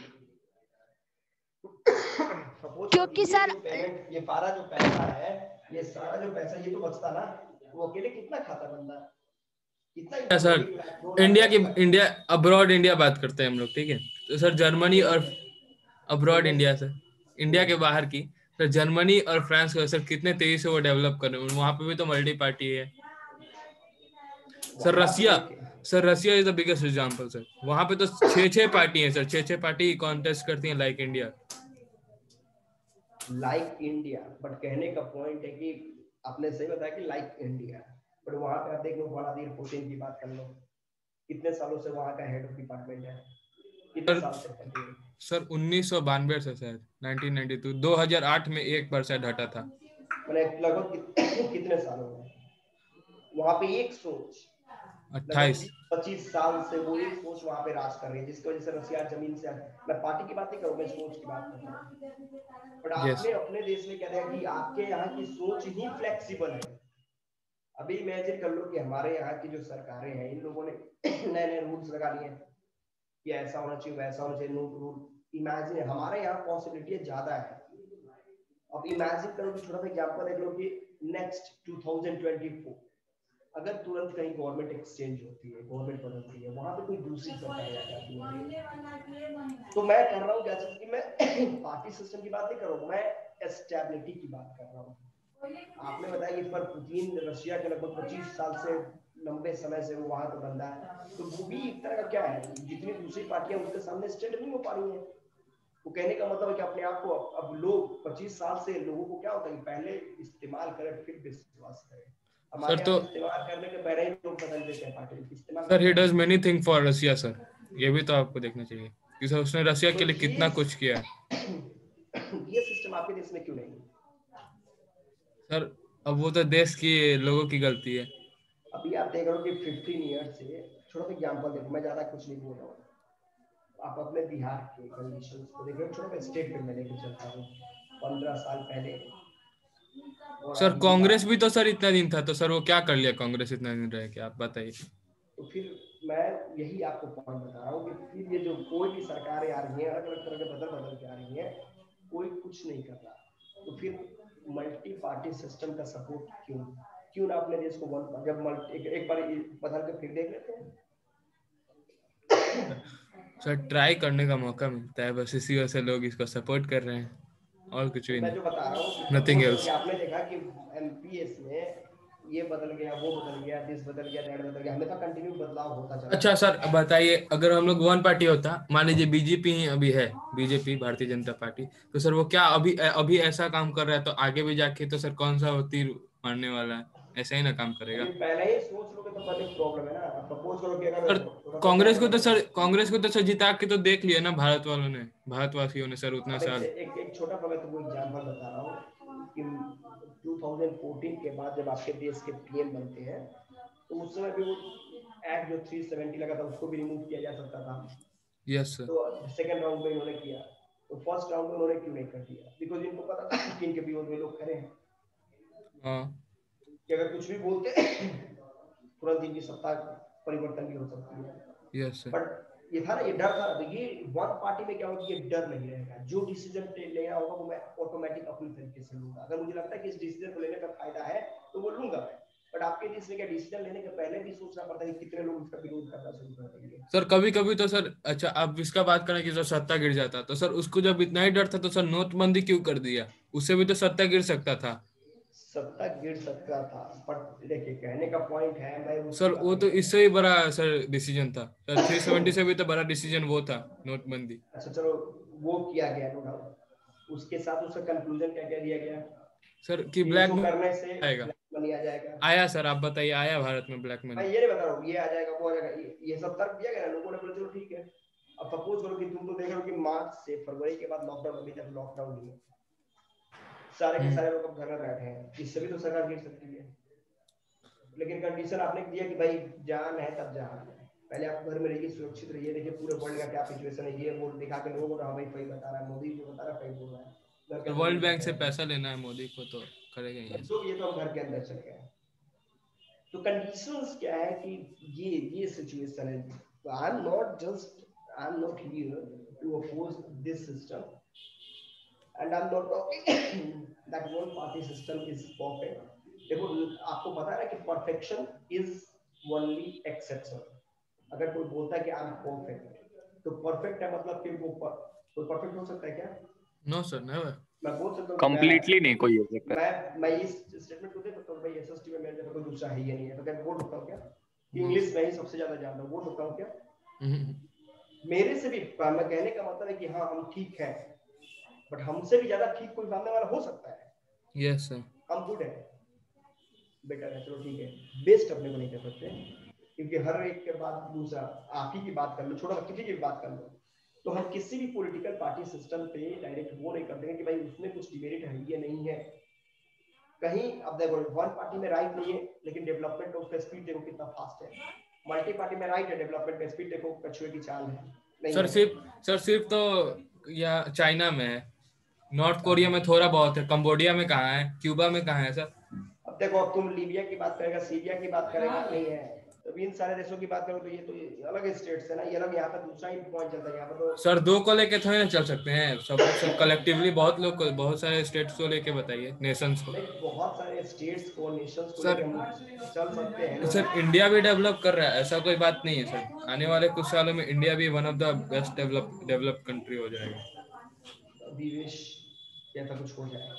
क्योंकि सर ये सारा जो पैसा है, ये सारा जो पैसा ये तो बचता ना, वो अकेले कितना खाता बंदा, कितना सर इंडिया अब्रॉड इंडिया बात करते हैं हम लोग, ठीक है? तो सर जर्मनी और अब्रॉड इंडिया सर, इंडिया के बाहर की सर जर्मनी और फ्रांस का सर कितने तेजी से वो डेवलप कर रहे हैं, वहां पे भी तो मल्टी पार्टी है sir. Russia is the biggest example sir, वहां पे तो 6 पार्टी है सर, 6 पार्टी कॉन्टेस्ट करती हैं लाइक इंडिया। बट कहने का पॉइंट है कि आपने सही बताया कि लाइक इंडिया, बट वहां पे आप देख लो व्लादिमीर पुतिन की बात कर लो, कितने सालों से वहां का हेड ऑफ डिपार्टमेंट है, कितने साल से सर 1992 से सर 1992 2008 में 1% हटा था, मैंने लगभग कितने साल हो गए वहां पे एक सोच 28-25 साल से वो एक सोच वहां पे राज कर रही है, जिसकी वजह से रसिया जमीन से, मैं पार्टी की बात नहीं करूंगा, सोच की बात कर रहा हूं। बट आपने अपने देश में कह दिया कि आपके यहाँ की सोच ही फ्लेक्सिबल है। अभी इमेजिन कर लो कि हमारे यहाँ की जो सरकारें हैं, इन लोगों ने नए नए रूल्स लगा लिए कि ऐसा होना चाहिए वैसा होना चाहिए, रूल इमेजिन हमारे यहाँ पॉसिबिलिटी ज्यादा है। अब इमेजिन करो कि छोटा सा एग्जांपल देख लो कि नेक्स्ट 2024 अगर तुरंत कहीं गवर्नमेंट एक्सचेंज होती है, गवर्नमेंट बदलती है, वहां पे कोई दूसरी सरकार आ जाती है, तो मैं कर रहा हूँ क्या कि मैं पार्टी सिस्टम की बात नहीं कर रहा हूँ, मैं स्टेबिलिटी की बात कर रहा हूँ। आपने बताया कि पर पुतिन रशिया के लगभग 25 साल से लंबे समय से वो वहां पर बंदा है, तो वो भी एक तरह का क्या है, जितनी दूसरी पार्टियां उनके सामने स्टैंड नहीं हो पा रही है, वो कहने का मतलब है कि अपने आप को अब लोग 25 साल से लोगों को क्या होता है कि पहले इस्तेमाल करें फिर विश्वास करें। हमारे सर यहाँ तो इस्तेमाल करने के पहले ही लोग बदल देते हैं पार्टी इस्तेमाल। Sir he does many thing for Russia sir, ये भी तो आपको देखना चाहिए कि सर उसने रशिया के लिए कितना कुछ किया है। ये सिस्टम आपके देश में क्यों नहीं? सर अब वो तो देश की लोगों की गलती है। अभी आप देख रहे हो कि 15 ईयर से, छोटा एग्जांपल देखो, मैं ज्यादा कुछ नहीं बोल रहा हूँ, आप अपने बिहार के कंडीशंस को देख रहे हो, छोटा स्टेट पे मैं लेकर चलता हूँ 15 साल पहले। सर कांग्रेस भी तो सर इतना दिन था, तो सर वो क्या कर लिया कांग्रेस इतना दिन रह के, आप बताइए। तो फिर मैं यही आपको पॉइंट बता रहा हूँ कि फिर ये जो कोई भी सरकारें आ रही हैं अलग अलग तरह के बदल के आ रही हैं, कोई कुछ नहीं कर रहा, तो फिर मल्टी पार्टी सिस्टम का सपोर्ट क्यों ना अपने देश को जब एक बार बदल के फिर देख लेते हैं। सर ट्राई करने का मौका मिलता है, बस इसी वजह से लोग इसको सपोर्ट कर रहे हैं, और कुछ भी मैं जो बता रहा हूँ नथिंग एल्स। आपने देखा कि एमपीएस में ये बदल गया, वो बदल गया, दिस बदल गया, दैट बदल गया, हमेशा कंटिन्यू बदलाव होता चला। अच्छा सर बताइए, अगर हम लोग वन पार्टी होता, मान लीजिए बीजेपी ही अभी है, बीजेपी भारतीय जनता पार्टी, तो सर वो क्या अभी ऐसा काम कर रहा है, तो आगे भी जाके तो सर कौन सा तीर मारने वाला है, ऐसा ही ना काम करेगा। पहले ही सोच लोगे तो बड़ी प्रॉब्लम है ना। सपोज करो कि अगर सर कांग्रेस को तो सर जिता के तो देख लिया ना भारत वालों ने, भारतवासियों ने सर उतना साल। एक छोटा सा मैं तुमको एग्जांपल बता रहा हूँ कि 2014 के बाद जब आपके देश के पीएम बनते हैं, तो उस समय भी वो एक्ट जो 370 लगा था उसको भी रिमूव किया जा सकता था। Yes sir. तो सेकंड राउंड में इन्होंने किया, तो फर्स्ट राउंड में उन्होंने क्यों नहीं कर दिया? बिकॉज इनको पता था कि इनके विरोध में लोग खड़े हैं। हाँ कि अगर कुछ भी बोलते तुरंत इनकी सत्ता परिवर्तन भी हो सकती है। Yes sir. बट ये था ना, ये डर था। तो ये वन पार्टी में क्या होगा, ये डर नहीं रहेगा, जो डिसीजन लेना होगा वो मैं ऑटोमेटिक अपनी तरीके से लूंगा। अगर मुझे लगता है कि इस डिसीजन को लेने का फायदा है तो वो लूंगा मैं। बट आपके देश में क्या डिसीजन लेने के पहले भी सोचना पड़ता है कि कितने लोग इसका विरोध करना शुरू कर देंगे। सर कभी कभी तो सर, अच्छा आप इसका बात करें कि सर सत्ता गिर जाता, तो सर उसको जब इतना ही डर था तो सर नोटबंदी क्यों कर दिया? उससे भी तो सत्ता गिर सकता था। सत्ता गिर सकता था, बट देखिए कहने का पॉइंट है, मैं सर वो तो इससे ही बड़ा सर डिसीजन था सर, 370 से भी तो बड़ा डिसीजन वो था नोटबंदी। अच्छा चलो वो किया गया, नो डाउट। उसके साथ उसका कंक्लूजन क्या क्या दिया गया सर कि ब्लैक करने से आएगा, मनी आ जाएगा। आया सर, आप बताइए आया भारत में ब्लैक मैं मनी? ये नहीं बता रहा हूँ ये आ जाएगा वो आ जाएगा, ये सब तर्क दिया गया, लोगों ने बोला चलो ठीक है। अब सपोज करो कि तुम तो देख रहे हो कि मार्च से फरवरी के बाद लॉकडाउन, अभी तक लॉकडाउन नहीं है, सारे के सारे लोग अब घर में बैठे हैं, इससे भी तो सरकार गिर सकती है। लेकिन कंडीशन आपने दिया कि भाई जान है तब जहान है, पहले आप घर में रहिए, सुरक्षित रहिए। देखिए पूरे वर्ल्ड का क्या सिचुएशन है, ये वो दिखा के लोगों को हाँ भाई सही बता रहा है, मोदी जो बता रहा है सही बोल रहा है। वर्ल्ड बैंक से पैसा लेना है मोदी को तो करेगा ही। तो ये तो हम घर के अंदर चल गए। तो कंडीशंस क्या है कि ये सिचुएशन है। I am not here to oppose this system and I am not talking that one party system is perfect. देखो आपको पता है ना कि परफेक्शन इज ओनली एक्सेप्शन। अगर कोई बोलता है कि आई एम परफेक्ट, तो परफेक्ट है मतलब फिर वो कोई परफेक्ट हो सकता है क्या? No sir never. मैं बोल सकता हूँ कंप्लीटली नहीं कोई हो सकता। मैं इस स्टेटमेंट को दे सकता हूँ भाई एसएसटी में मेरे जैसा कोई दूसरा है ही नहीं है, तो क्या बोल सकता हूँ क्या? इंग्लिश में ही सबसे ज्यादा जानता हूँ, बोल सकता हूँ क्या? मेरे से भी मैं कहने का मतलब है कि हाँ हम ठीक है, बट हमसे भी ज्यादा ठीक कोई सामने वाला हो सकता है। Yes sir. हम गुड है, बेटर है, चलो ठीक है, बेस्ट अपने को नहीं कह सकते क्योंकि हर एक के बाद दूसरा। आप ही की बात कर लो, छोटा किसी की भी बात कर लो, तो हम किसी भी पॉलिटिकल पार्टी सिस्टम पे डायरेक्ट वो नहीं कर देंगे कि भाई उसमें कुछ डिमेरिट है या नहीं है कहीं। अब देखो वन पार्टी में राइट नहीं है लेकिन डेवलपमेंट उसका स्पीड देखो कितना फास्ट है। मल्टी पार्टी में राइट है, डेवलपमेंट में स्पीड देखो कछुए की चाल है। सर सिर्फ तो या चाइना में है, नॉर्थ कोरिया में थोड़ा बहुत है, कंबोडिया में कहाँ है, क्यूबा में कहाँ है सर? अब देखो, अब तुम लीबिया की बात करेगा, सीरिया की बात करेगा, नहीं है। तो इन सारे देशों की बात करो तो ये अलग स्टेट्स है ना, ये अलग। यहाँ पर दूसरा ही पॉइंट चलता है यहाँ पर। तो सर दो को लेके थोड़ी ना चल सकते हैं, सब कलेक्टिवली बहुत लोग को, बहुत सारे स्टेट्स को लेके बताइए, नेशंस को। बहुत सारे स्टेट्स को, नेशंस को सर चल सकते हैं। सर इंडिया भी डेवलप कर रहा है, ऐसा कोई बात नहीं है सर। आने वाले कुछ सालों में इंडिया भी one of the best develop country हो जाएगा। वी विश ऐसा कुछ हो जाए।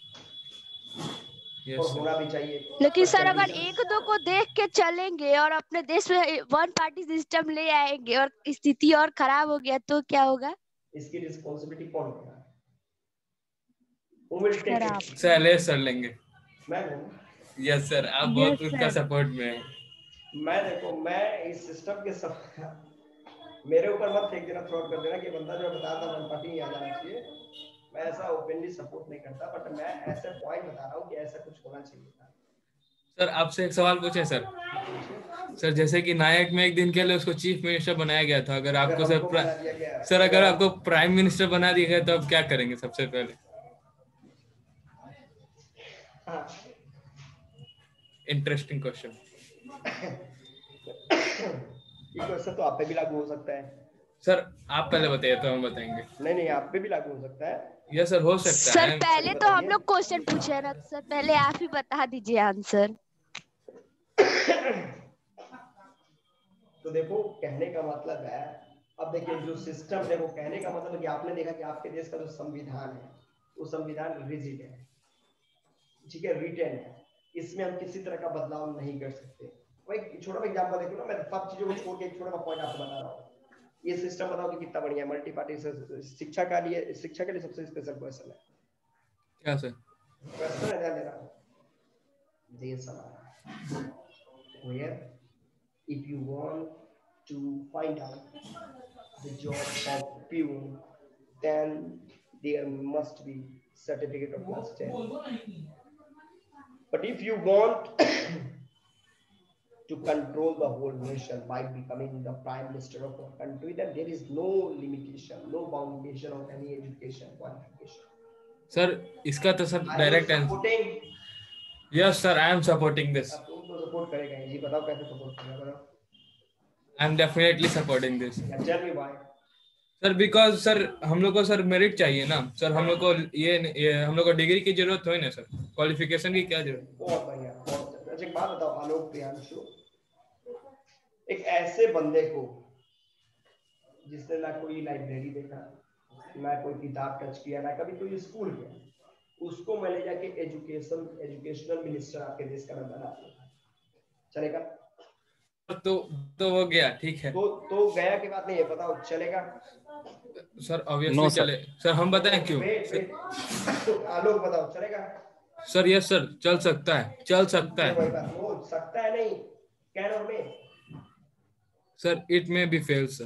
Yes, और होना भी चाहिए। लेकिन सर अगर एक दो को देख के चलेंगे और अपने देश में वन पार्टी सिस्टम ले आएंगे और स्थिति और खराब हो गया तो क्या होगा? इसकी रिस्पॉन्सिबिलिटी कौन लेगा? Who will take sir it? आप सर एलएस सर लेंगे। मैं हूँ। यस सर, आप बहुत उनका सपोर्ट में हैं। मैं देखो, मैं इस सिस्टम के सब मेरे ऊपर मत फेंक देना, फ्रॉड कर देना कि बंदा जो बता रहा वन पार्टी नहीं आ जाना चाहिए। मैं ऐसा ओपनली सपोर्ट नहीं करता, बट मैं ऐसे पॉइंट बता रहा हूँ कि ऐसा कुछ होना चाहिए था। सर आपसे एक सवाल पूछे सर। सर जैसे कि नायक में एक दिन के लिए उसको चीफ मिनिस्टर बनाया गया था, अगर आपको हमको बना दिया गया, सर अगर आपको प्राइम मिनिस्टर बना दिया गया तो आप क्या करेंगे सबसे पहले? हाँ। Interesting question. ये क्वेश्चन तो आप पे भी लागू हो सकता है। सर आप पहले बताइए तो हम बताएंगे। नहीं, आप पे भी लागू हो सकता है। यस सर, हो सकता है। सर पहले तो हम लोग क्वेश्चन पूछे ना सर, पहले आप ही बता दीजिए आंसर। तो देखो, कहने का मतलब है, अब देखिए जो सिस्टम है वो कहने का मतलब है कि आपने देखा कि आपके देश का जो संविधान है वो संविधान रिजिड है, ठीक है, रिटन है, इसमें हम किसी तरह का बदलाव नहीं कर सकते। भाई छोटा सा एग्जांपल देखो ना, मैं सब चीजों को छोड़ के एक छोटा सा पॉइंट आपको बता रहा हूँ। ये सिस्टम बताओ कि कितना बढ़िया मल्टी पार्टी से शिक्षा के लिए सबसे स्पेशल क्वेश्चन है। क्या सर? क्वेश्चन है ध्यान देना। देश हमारा, where if you want to find out the job of peon, then there must be certificate of class 10. But if you want to control the whole nation by becoming the prime minister of our country, then there is no limitation, no foundation of any education qualification. Sir इसका तो sir direct answer. Yes sir, I am supporting this. तुम तो support करेगा जी, बताओ कैसे support करेगा, बताओ। I am definitely supporting this. Tell me why. Sir because sir हम लोग को सर मेरिट चाहिए ना सर, हम लोग को ये हम लोग को डिग्री की जरूरत हो ना सर, क्वालिफिकेशन की क्या जरूरत? बहुत बढ़िया, बहुत अच्छा। एक बात बताओ आलोक प्रियांशु, एक ऐसे बंदे को जिसने ना कोई लाइब्रेरी देखा, ना कोई किताब टच किया, ना कभी कोई स्कूल गया, उसको मैं ले जाके एजुकेशनल मिनिस्टर आपके देश का बना दूंगा, चलेगा? तो वो गया, ठीक है। तो गया की बात नहीं है, बताओ चलेगा? सर ऑब्वियसली चले। सर हम बताएं क्यों? आलोक बताओ चलेगा? सर यस सर, चल सकता है, चल सकता है। वही बात, वो सकता है नहीं, कैन और may. Sir it may be fail sir.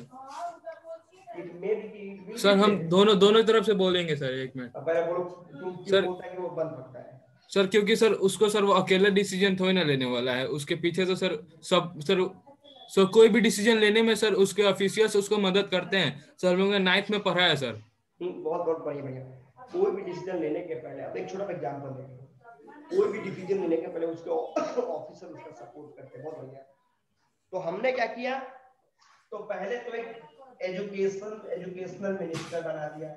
It may be, sir हम दोनों तरफ से बोलेंगे सर, एक मिनट। पहले बोलो तुम क्यों बोलता है कि वो बन सकता है? सर क्योंकि सर उसको सर वो अकेला डिसीजन थोड़ी ना लेने वाला है, उसके पीछे तो सर कोई भी डिसीजन लेने में सर उसके ऑफिशियल्स उसको मदद करते हैं सर। हम लोगों ने 9th में पढ़ा है सर। बहुत बढ़िया। कोई भी डिसीजन लेने के पहले, अब एक छोटा सा एग्जांपल देखो, कोई भी डिसीजन लेने के पहले उसके ऑफिसर उसका सपोर्ट करते हैं, बहुत बढ़िया। तो हमने क्या किया, तो पहले तो एक एजुकेशनल मिनिस्टर बना दिया,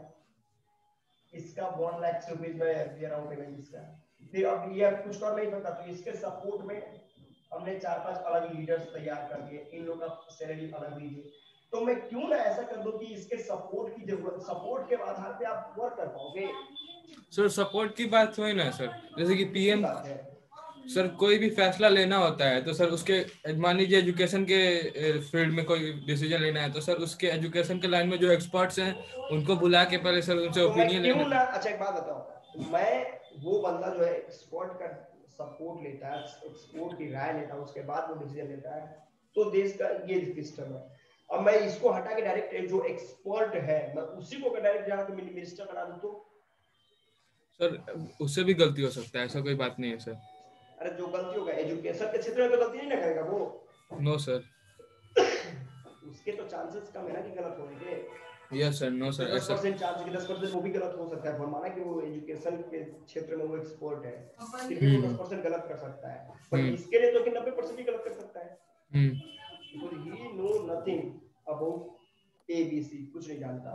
इसका 1 लाख रुपीज में दे रहा हूँ पेमेंट इसका। फिर अब ये कुछ कर नहीं सकता, तो इसके सपोर्ट में हमने 4-5 अलग लीडर्स तैयार कर दिए, इन लोगों का सैलरी अलग दीजिए। तो मैं क्यों ना ऐसा कर दूं कि इसके सपोर्ट की जरूरत, सपोर्ट के आधार पे आप वर्क कर पाओगे। सर सपोर्ट की बात हुई ना सर, जैसे कि पीएम सर कोई भी फैसला लेना होता है तो सर उसके, मान लीजिए एजुकेशन के फील्ड में कोई डिसीजन लेना है तो सर उसके एजुकेशन के लाइन में जो एक्सपर्ट्स हैं उनको बुला के पहले सर उनसे ओपिनियन लेना। अच्छा एक बात बताओ, मैं वो बंदा जो है एक्सपर्ट का सपोर्ट लेता है, एक्सपर्ट की राय लेता है, उसके बाद वो डिसीजन लेता है, तो देश का ये सिस्टम है। अब मैं इसको हटा के डायरेक्ट जो एक्सपर्ट है मैं उसी को डायरेक्ट जाकर मिनिस्टर बना दूं तो सर उससे भी गलती हो सकता है, ऐसा कोई बात नहीं है सर। अरे जो गलती होगा एजुकेशन के क्षेत्र में तो गलती नहीं ना करेगा वो। नो सर, उसके तो चांसेस कम है ना कि गलत होने के। Yes sir, no sir, 10% chance कि 10% वो भी गलत हो सकता है, पर माना कि वो एजुकेशन के क्षेत्र में वो एक्सपर्ट है, फिर भी वो 10% गलत कर सकता है, पर इसके लिए तो कि 90% ही गलत कर सकता है। because he know nothing about ABC, कुछ नहीं जानता।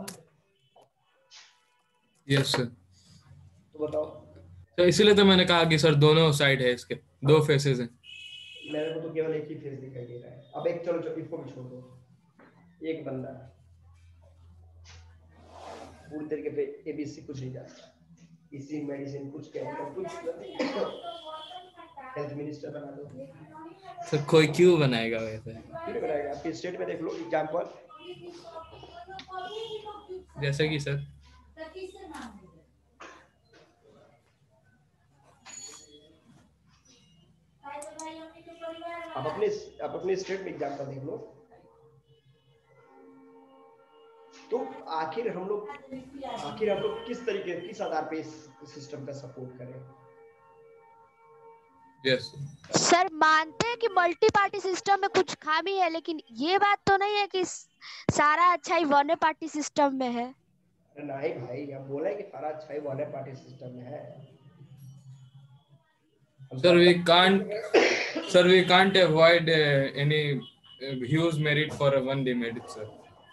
Yes sir. तो बताओ। तो इसीलिए तो मैंने कहा कि सर दोनों साइड है, इसके 2 फेसेस हैं। मेरे को तो केवल एक ही फेस दिखाई दे रहा है। अब एक चलो इसको भी छोड़ दो, एक बंदा पूरी तरीके पे ABC कुछ नहीं जानता, इसी मेडिसिन कुछ केमिकल कुछ हेल्थ मिनिस्टर बना दो। सर कोई क्यों बनाएगा वैसे? क्यों बनाएगा? आपके स्टेट में देख लो एग्जांपल, जैसे कि सर आप अपने स्टेट में एग्जाम्पल देख लो। तो आखिर हम लोग किस तरीके, किस आधार पे इस सिस्टम का सपोर्ट करें? यस सर मानते हैं कि मल्टी पार्टी सिस्टम में कुछ खामी है, लेकिन ये बात तो नहीं है कि सारा अच्छाई वन पार्टी सिस्टम में है। नहीं भाई, हम बोले कि सारा अच्छा वन पार्टी सिस्टम में है। Sir, we can't avoid any huge merit for one demerit, sir.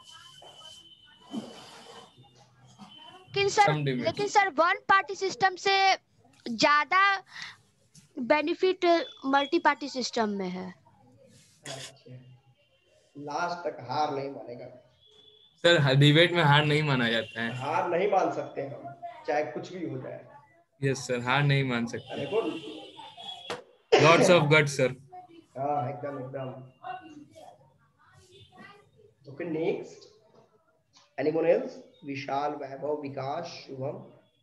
Some demerits. लेकिन सर वन पार्टी सिस्टम से ज्यादा बेनिफिट मल्टी पार्टी सिस्टम में है। लास्ट तक हार नहीं मानेगा सर, डिबेट में हार नहीं माना जाता है। हार नहीं मान सकते हम, चाहे कुछ भी हो जाए। यस सर, हार नहीं मान सकते। देखो लॉट्स ऑफ गट्स सर। हाँ एकदम एकदम। Okay next, anyone else? Vishal, Vaibhav, Vikas, Shubham.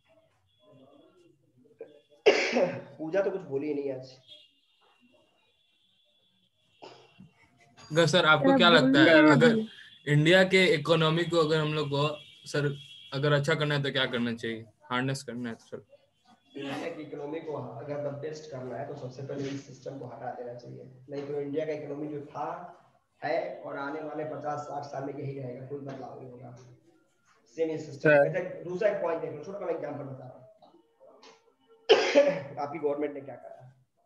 Pooja तो कुछ बोली ही नहीं आज। अगर सर आपको क्या लगता है, अगर इंडिया के इकोनॉमी को अगर हम लोग को सर अगर अच्छा करना है तो क्या करना चाहिए? हार्नेस करना है तो सर इंडिया की इकोनॉमी को अगर द बेस्ट करना है तो सबसे पहले इस सिस्टम को हटा देना चाहिए। नहीं तो इंडिया का इकोनॉमी जो था है और आने वाले 50-60 साल में यही रहेगा, कोई बदलाव नहीं होगा। Same system. दूसरा एक पॉइंट देखो, छोटा सा एग्जांपल बता रहा हूँ। आपकी गवर्नमेंट ने क्या करा?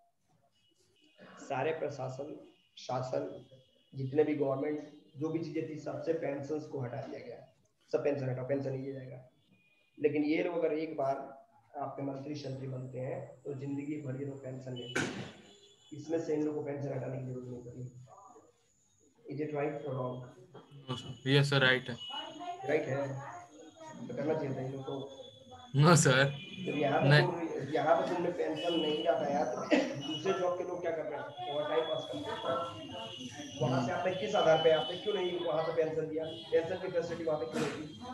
सारे प्रशासन, शासन, जितने भी गवर्नमेंट जो भी चीजें थी, सबसे पेंशन को हटा दिया गया। सब पेंशन हटा, पेंशन नहीं दिया जाएगा। लेकिन ये लोग अगर एक बार आपके मंत्री शंत्री बनते हैं तो जिंदगी भर ये लोग पेंशन लेते हैं। इसमें से इन लोगों को पेंशन हटाने की जरूरत नहीं पड़ी। इज इट राइट और रॉन्ग? यस सर, राइट है। राइट है तो करना चाहिए था इन लोग को। नो सर, जब यहाँ पे तुमने पेंशन नहीं हटाया तो दूसरे जॉब के लोग क्या कर रहे हैं? ओवर टाइम पास करते हैं। वहां से आपने किस आधार पे, आपने क्यों नहीं वहां पे पेंशन दिया? पेंशन की फैसिलिटी वहां पे क्यों नहीं दी?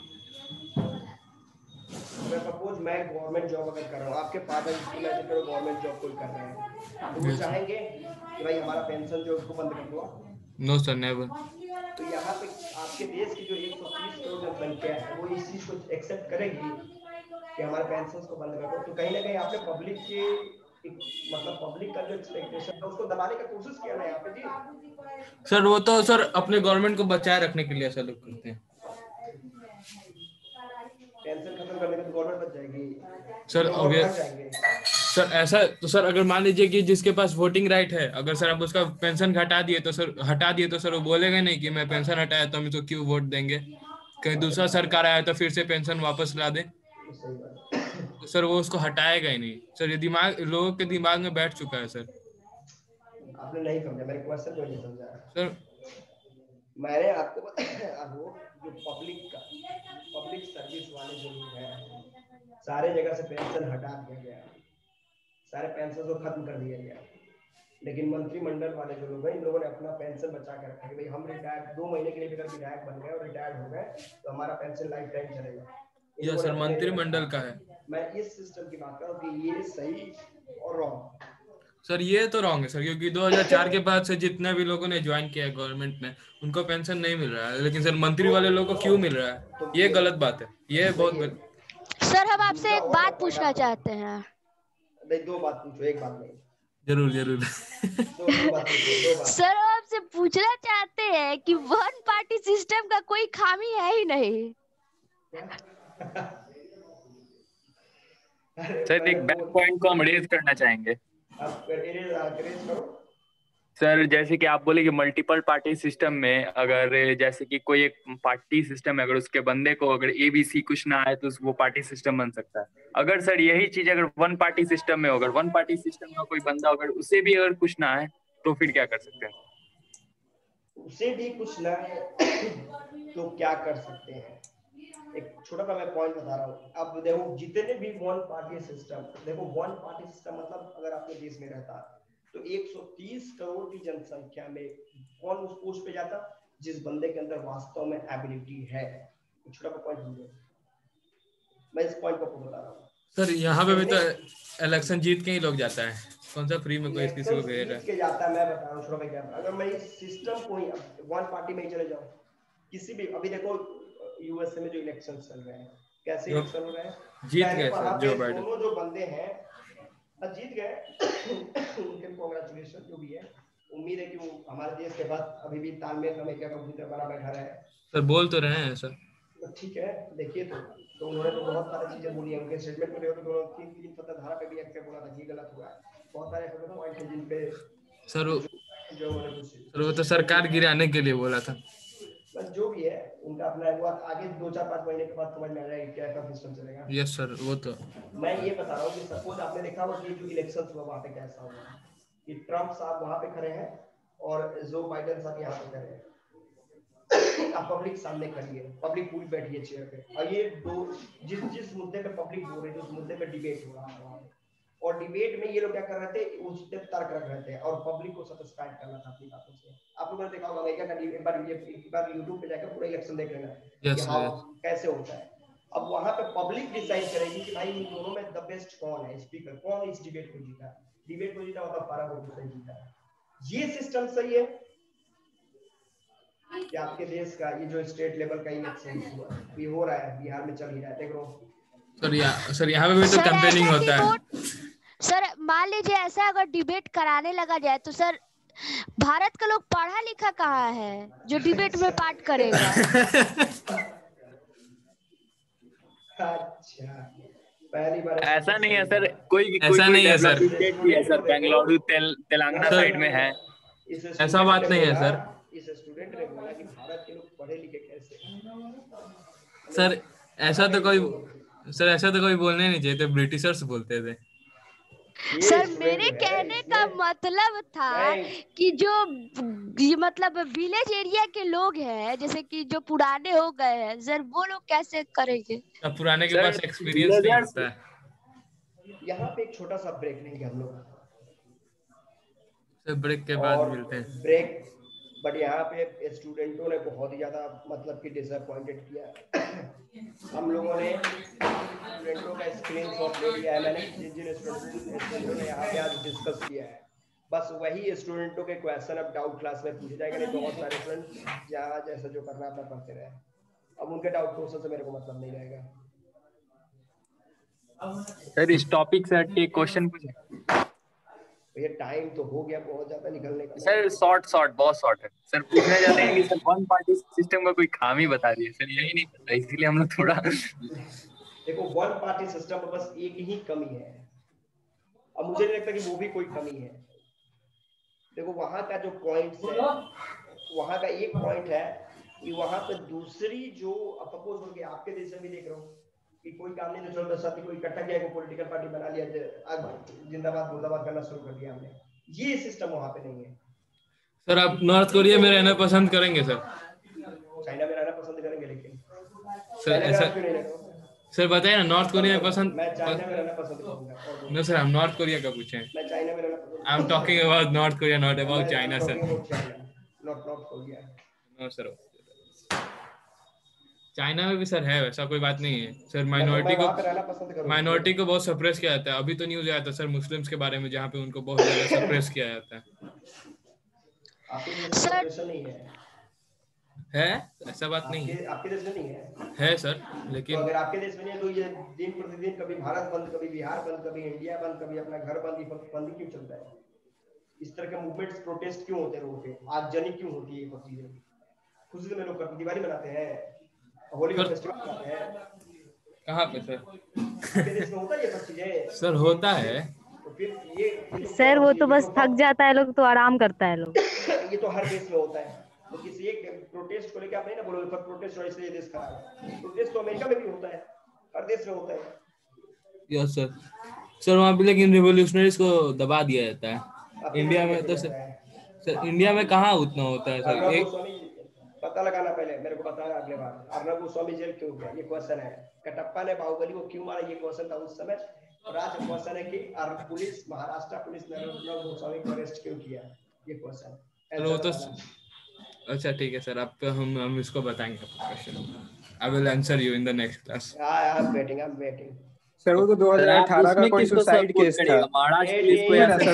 अगर सपोज मैं गवर्नमेंट जॉब अगर कर रहा हूँ, आपके फादर इमेजिन करो गवर्नमेंट जॉब कोई कर रहे हैं, तो वो चाहेंगे कि भाई हमारा पेंशन जो उसको बंद कर दो? No sir, never. तो यहाँ पे आपके देश की जो 130 करोड़ जनसंख्या है वो इस चीज को एक्सेप्ट करेगी कि हमारे पेंशन को बंद कर दो? तो कहीं ना कहीं आपने पब्लिक के मतलब पब्लिक का जो एक्सपेक्टेशन था उसको दबाने का कोशिश किया ना यहाँ पे जी। सर वो तो सर अपने गवर्नमेंट को बचाए रखने के लिए ऐसा लोग करते हैं। पेंशन खत्म करने के तो गवर्नमेंट बच जाएगी सर। सर ऐसा तो सर अगर मान लीजिए कि जिसके पास वोटिंग राइट है, अगर सर आप उसका पेंशन हटा दिए तो सर वो बोलेगा नहीं कि मैं पेंशन हटाया तो हम इसको क्यों वोट देंगे। कहीं दूसरा सरकार आया तो फिर से पेंशन वापस ला दे तो सर वो उसको हटाएगा ही नहीं। सर ये दिमाग लोगों के दिमाग में बैठ चुका है सर। आपने नहीं समझा मेरे क्वेश्चन को, नहीं समझा सर। मैंने आपको जो पब्लिक सर्विस वाले जो लोग हैं, सारे जगह से पेंशन हटा दिया गया, सारे पेंशन को खत्म कर दिया गया। लेकिन मंत्रिमंडल वाले जो लोग हैं, इन लोगों ने अपना पेंशन बचा के रखा है कि भाई हम रिटायर्ड 2 महीने के लिए अगर विधायक बन गए और रिटायर्ड हो गए तो हमारा पेंशन लाइफ टाइम चलेगा। यह सर मंत्रिमंडल का है। मैं इस सिस्टम की बात कर रहा हूँ कि ये सही और रॉन्ग। सर ये तो रॉन्ग है सर, क्योंकि 2004 के बाद से जितने भी लोगों ने ज्वाइन किया है गवर्नमेंट में उनको पेंशन नहीं मिल रहा है, लेकिन सर मंत्री वाले लोगों को क्यों मिल रहा है? ये गलत बात है, ये बहुत गलत। सर हम आपसे एक बात पूछना चाहते हैं। नहीं, 2 बात पूछो, एक बात नहीं। जरूर दो बात पूछो। सर हम आपसे पूछना चाहते हैं कि वन पार्टी सिस्टम का कोई खामी है ही नहीं। सर एक बैक पॉइंट को हम रेज करना चाहेंगे। सर जैसे कि आप बोले कि मल्टीपल पार्टी सिस्टम में अगर जैसे कि कोई एक पार्टी सिस्टम है, अगर उसके बंदे को अगर ABC कुछ ना आए तो वो पार्टी सिस्टम बन सकता है। अगर सर यही चीज अगर वन पार्टी सिस्टम में, अगर वन पार्टी सिस्टम का कोई बंदा अगर उसे भी अगर कुछ ना आए तो फिर क्या कर सकते हैं? उसे भी कुछ ना आए तो क्या कर सकते हैं? एक छोटा सा मैं पॉइंट बता रहा हूँ। अब देखो जितने भी वन पार्टी सिस्टम, देखो वन पार्टी सिस्टम मतलब अगर आपके देश में रहता तो 130 करोड़ की जनसंख्या में कौन उस पोस्ट पे जाता? जिस बंदे के अंदर वास्तव में एबिलिटी है। छोटा पॉइंट समझो, मैं इस पॉइंट को आपको बता रहा हूँ सर यहाँ पे भी तो इलेक्शन जीत के ही लोग जाता है, कौन सा फ्री में कोई किसी को भेज रहा जीत के जाता है। मैं बता रहा हूँ छोटा भाई क्या, अगर मैं इस सिस्टम को ही वन पार्टी में ही चले जाऊँ, किसी भी, अभी देखो यूएसए में जो इलेक्शन चल रहे हैं, कैसे इलेक्शन हो रहे हैं, जीत गए सर जो बाइडेन, दोनों जो बंदे हैं जीत गए उनके कांग्रेचुलेशन जो भी है। उम्मीद है कि वो हमारे देश के बाद अभी भी तालमेल अमेरिका का भूतर बना बैठा रहे। सर बोल तो रहे हैं सर, तो ठीक है, देखिए तो उन्होंने तो बहुत सारी चीजें बोली है, उनके स्टेटमेंट में देखो तो 3 फतह पे भी एक्ट बोला था कि गलत हुआ है, बहुत सारे ऐसे पॉइंट है जिन पे सर जो वो तो सरकार गिराने के लिए बोला था। बस जो भी है उनका अपना है, वो आगे 2-4-5 महीने के बाद समझ में आ जाएगा क्या का सिस्टम चलेगा। यस सर, वो तो मैं ये बता रहा हूँ कि सपोज आपने देखा होगा कि जो इलेक्शन हुआ वहाँ पे कैसा हुआ, कि ट्रम्प साहब वहाँ पे खड़े हैं और जो बाइडेन साहब यहाँ पे खड़े हैं, आप पब्लिक सामने खड़ी है, पब्लिक पूरी बैठी है चेयर पे, और ये दो जिस मुद्दे पे पब्लिक बोल रही है, उस मुद्दे पे डिबेट हो रहा है, और डिबेट में ये लोग क्या कर रहे थे, उस पे तर्क रख रहे थे और पब्लिक को सैटिस्फाइड करना था अपनी बातों से। आप लोगों ने देखा होगा अमेरिका का एक बार YouTube पे जाकर पूरा इलेक्शन देख लेना कि हाँ कैसे होता है। अब वहां पे पब्लिक डिसाइड करेगी कि भाई इन दोनों में द बेस्ट कौन है, स्पीकर कौन इस डिबेट को जीता, डिबेट को जीता मतलब 12 वोट से जीता। ये सिस्टम सही है कि आपके देश का ये जो स्टेट लेवल का इलेक्शन हुआ भी हो रहा है, बिहार में चल ही रहा है, देख लो सर यहाँ पे भी तो कैंपेनिंग होता है। सर मान लीजिए ऐसा अगर डिबेट कराने लगा जाए तो सर भारत का लोग पढ़ा लिखा कहाँ है जो डिबेट में पार्ट करेगा। अच्छा पहली बार ऐसा नहीं है सर, कोई ऐसा नहीं है सर, स्टेट भी है सर, बेंगलुरु तेलंगाना साइड में है, ऐसा बात नहीं है सर। इस स्टूडेंट ने बोला कि भारत के लोग पढ़े लिखे कैसे, सर ऐसा तो कोई बोलने नहीं चाहिए थे, ब्रिटिशर्स बोलते थे। सर मेरे कहने का मतलब था कि जो ये मतलब विलेज एरिया के लोग हैं, जैसे कि जो पुराने हो गए हैं सर, वो लोग कैसे करेंगे? अब पुराने के पास एक्सपीरियंस नहीं होता है। यहाँ पे एक छोटा सा ब्रेक लेंगे हम लोग, सर ब्रेक के बाद मिलते हैं। ब्रेक, बट यहाँ पे स्टूडेंटों ने बहुत ही ज्यादा मतलब कि डिसअपॉइंटेड किया। हम लोगों ने स्टूडेंटों का स्क्रीनशॉट ले लिया है, मैंने जिन स्टूडेंटों ने यहाँ पे आज डिस्कस किया है, बस वही स्टूडेंटों के क्वेश्चन अब डाउट क्लास में पूछे जाएगा। नहीं बहुत सारे स्टूडेंट जहाँ जैसा जो करना अपना करते रहे, अब उनके डाउट क्वेश्चन से मेरे को मतलब नहीं रहेगा। सर इस टॉपिक से हटके क्वेश्चन पूछे, ये टाइम तो हो गया बहुत ज्यादा निकलने का। सर शॉर्ट बहुत शॉर्ट है सर। पूछना चाहते हैं कि सर वन पार्टी सिस्टम का कोई खामी बता दिए सर, यही नहीं पता, इसीलिए हम लोग थोड़ा देखो वन पार्टी सिस्टम में बस एक ही कमी है, अब मुझे नहीं लगता कि वो भी कोई कमी है। देखो वहां का जो पॉइंट है, वहां का एक पॉइंट है कि वहां पे दूसरी जो सपोज हो गया, आपके देश में भी देख रहा हूँ कि कोई काम नहीं तो चलो साथी कोई इकट्ठा किया, कोई पॉलिटिकल पार्टी बना लिया, अब जिंदाबाद मुर्दाबाद करना शुरू कर दिया हमने। ये सिस्टम वहां पे नहीं है। सर आप नॉर्थ कोरिया में रहना पसंद करेंगे सर? चाइना में रहना पसंद करेंगे, लेकिन सर ऐसा सर बताइए ना, नॉर्थ कोरिया में पसंद? मैं चाइना में रहना पसंद करूंगा। नो सर, हम नॉर्थ कोरिया का पूछे हैं। मैं चाइना में रहना पसंद, I am talking about North Korea, not about China sir. Not Korea. No sir, China में भी सर है, वैसा कोई बात नहीं है सर। माइनॉरिटी को बहुत सप्रेस किया जाता है। अभी तो न्यूज आया था सर मुस्लिम्स के बारे में, जहाँ पे उनको बहुत ज्यादा सप्रेस किया जाता है। है ऐसा बात नहीं है, आपके देश में नहीं है सर, लेकिन तो अगर आपके देश में नहीं है तो ये दिन प्रतिदिन कभी भारत बंद, कभी बिहार बंद, कभी इंडिया बंद, कभी अपना घर बंद क्यों चलता है? इस तरह के मूवमेंट्स, प्रोटेस्ट क्यों होते हैं लोगों के, आगजनी क्यों होती है? ये सब चीजें खुशी में लोग करते, दिवाली मनाते हैं, होली का फेस्टिवल मनाते हैं। कहाँ पे सर? आपके देश में होता है ये सब चीजें? सर होता है। तो फिर ये सर वो तो बस थक जाता है लोग तो आराम करता है लोग। ये तो हर देश में होता है। तो किसी एक प्रोटेस्ट को लेकर आप नहीं ना बोलोगे पर प्रोटेस्ट और इसलिए देश खराब है। प्रोटेस्ट तो अमेरिका में भी होता है, हर देश में होता है। Yes sir. सर वहाँ पे लेकिन रिवोल्यूशनरीज को दबा दिया जाता है। इंडिया में तो सर इंडिया में कहाँ उतना होता है सर? एक पता लगाना, पहले मेरे को बताना अगले बार। अर्नब गोस्वामी जेल क्यों गया, ये क्वेश्चन है। कटप्पा ने बाहुबली को क्यों मारा, ये क्वेश्चन था उस समय। और आज क्वेश्चन है कि पुलिस, महाराष्ट्र पुलिस ने अर्नब गोस्वामी को अरेस्ट क्यों किया, ये क्वेश्चन। अच्छा ठीक है सर, आप हम इसको बताएंगे question. I will answer you in the next class. I'm waiting. Sir वो तो 2018 का कोई सुसाइड केस था। महाराष्ट्र नहीं, पुलिस को या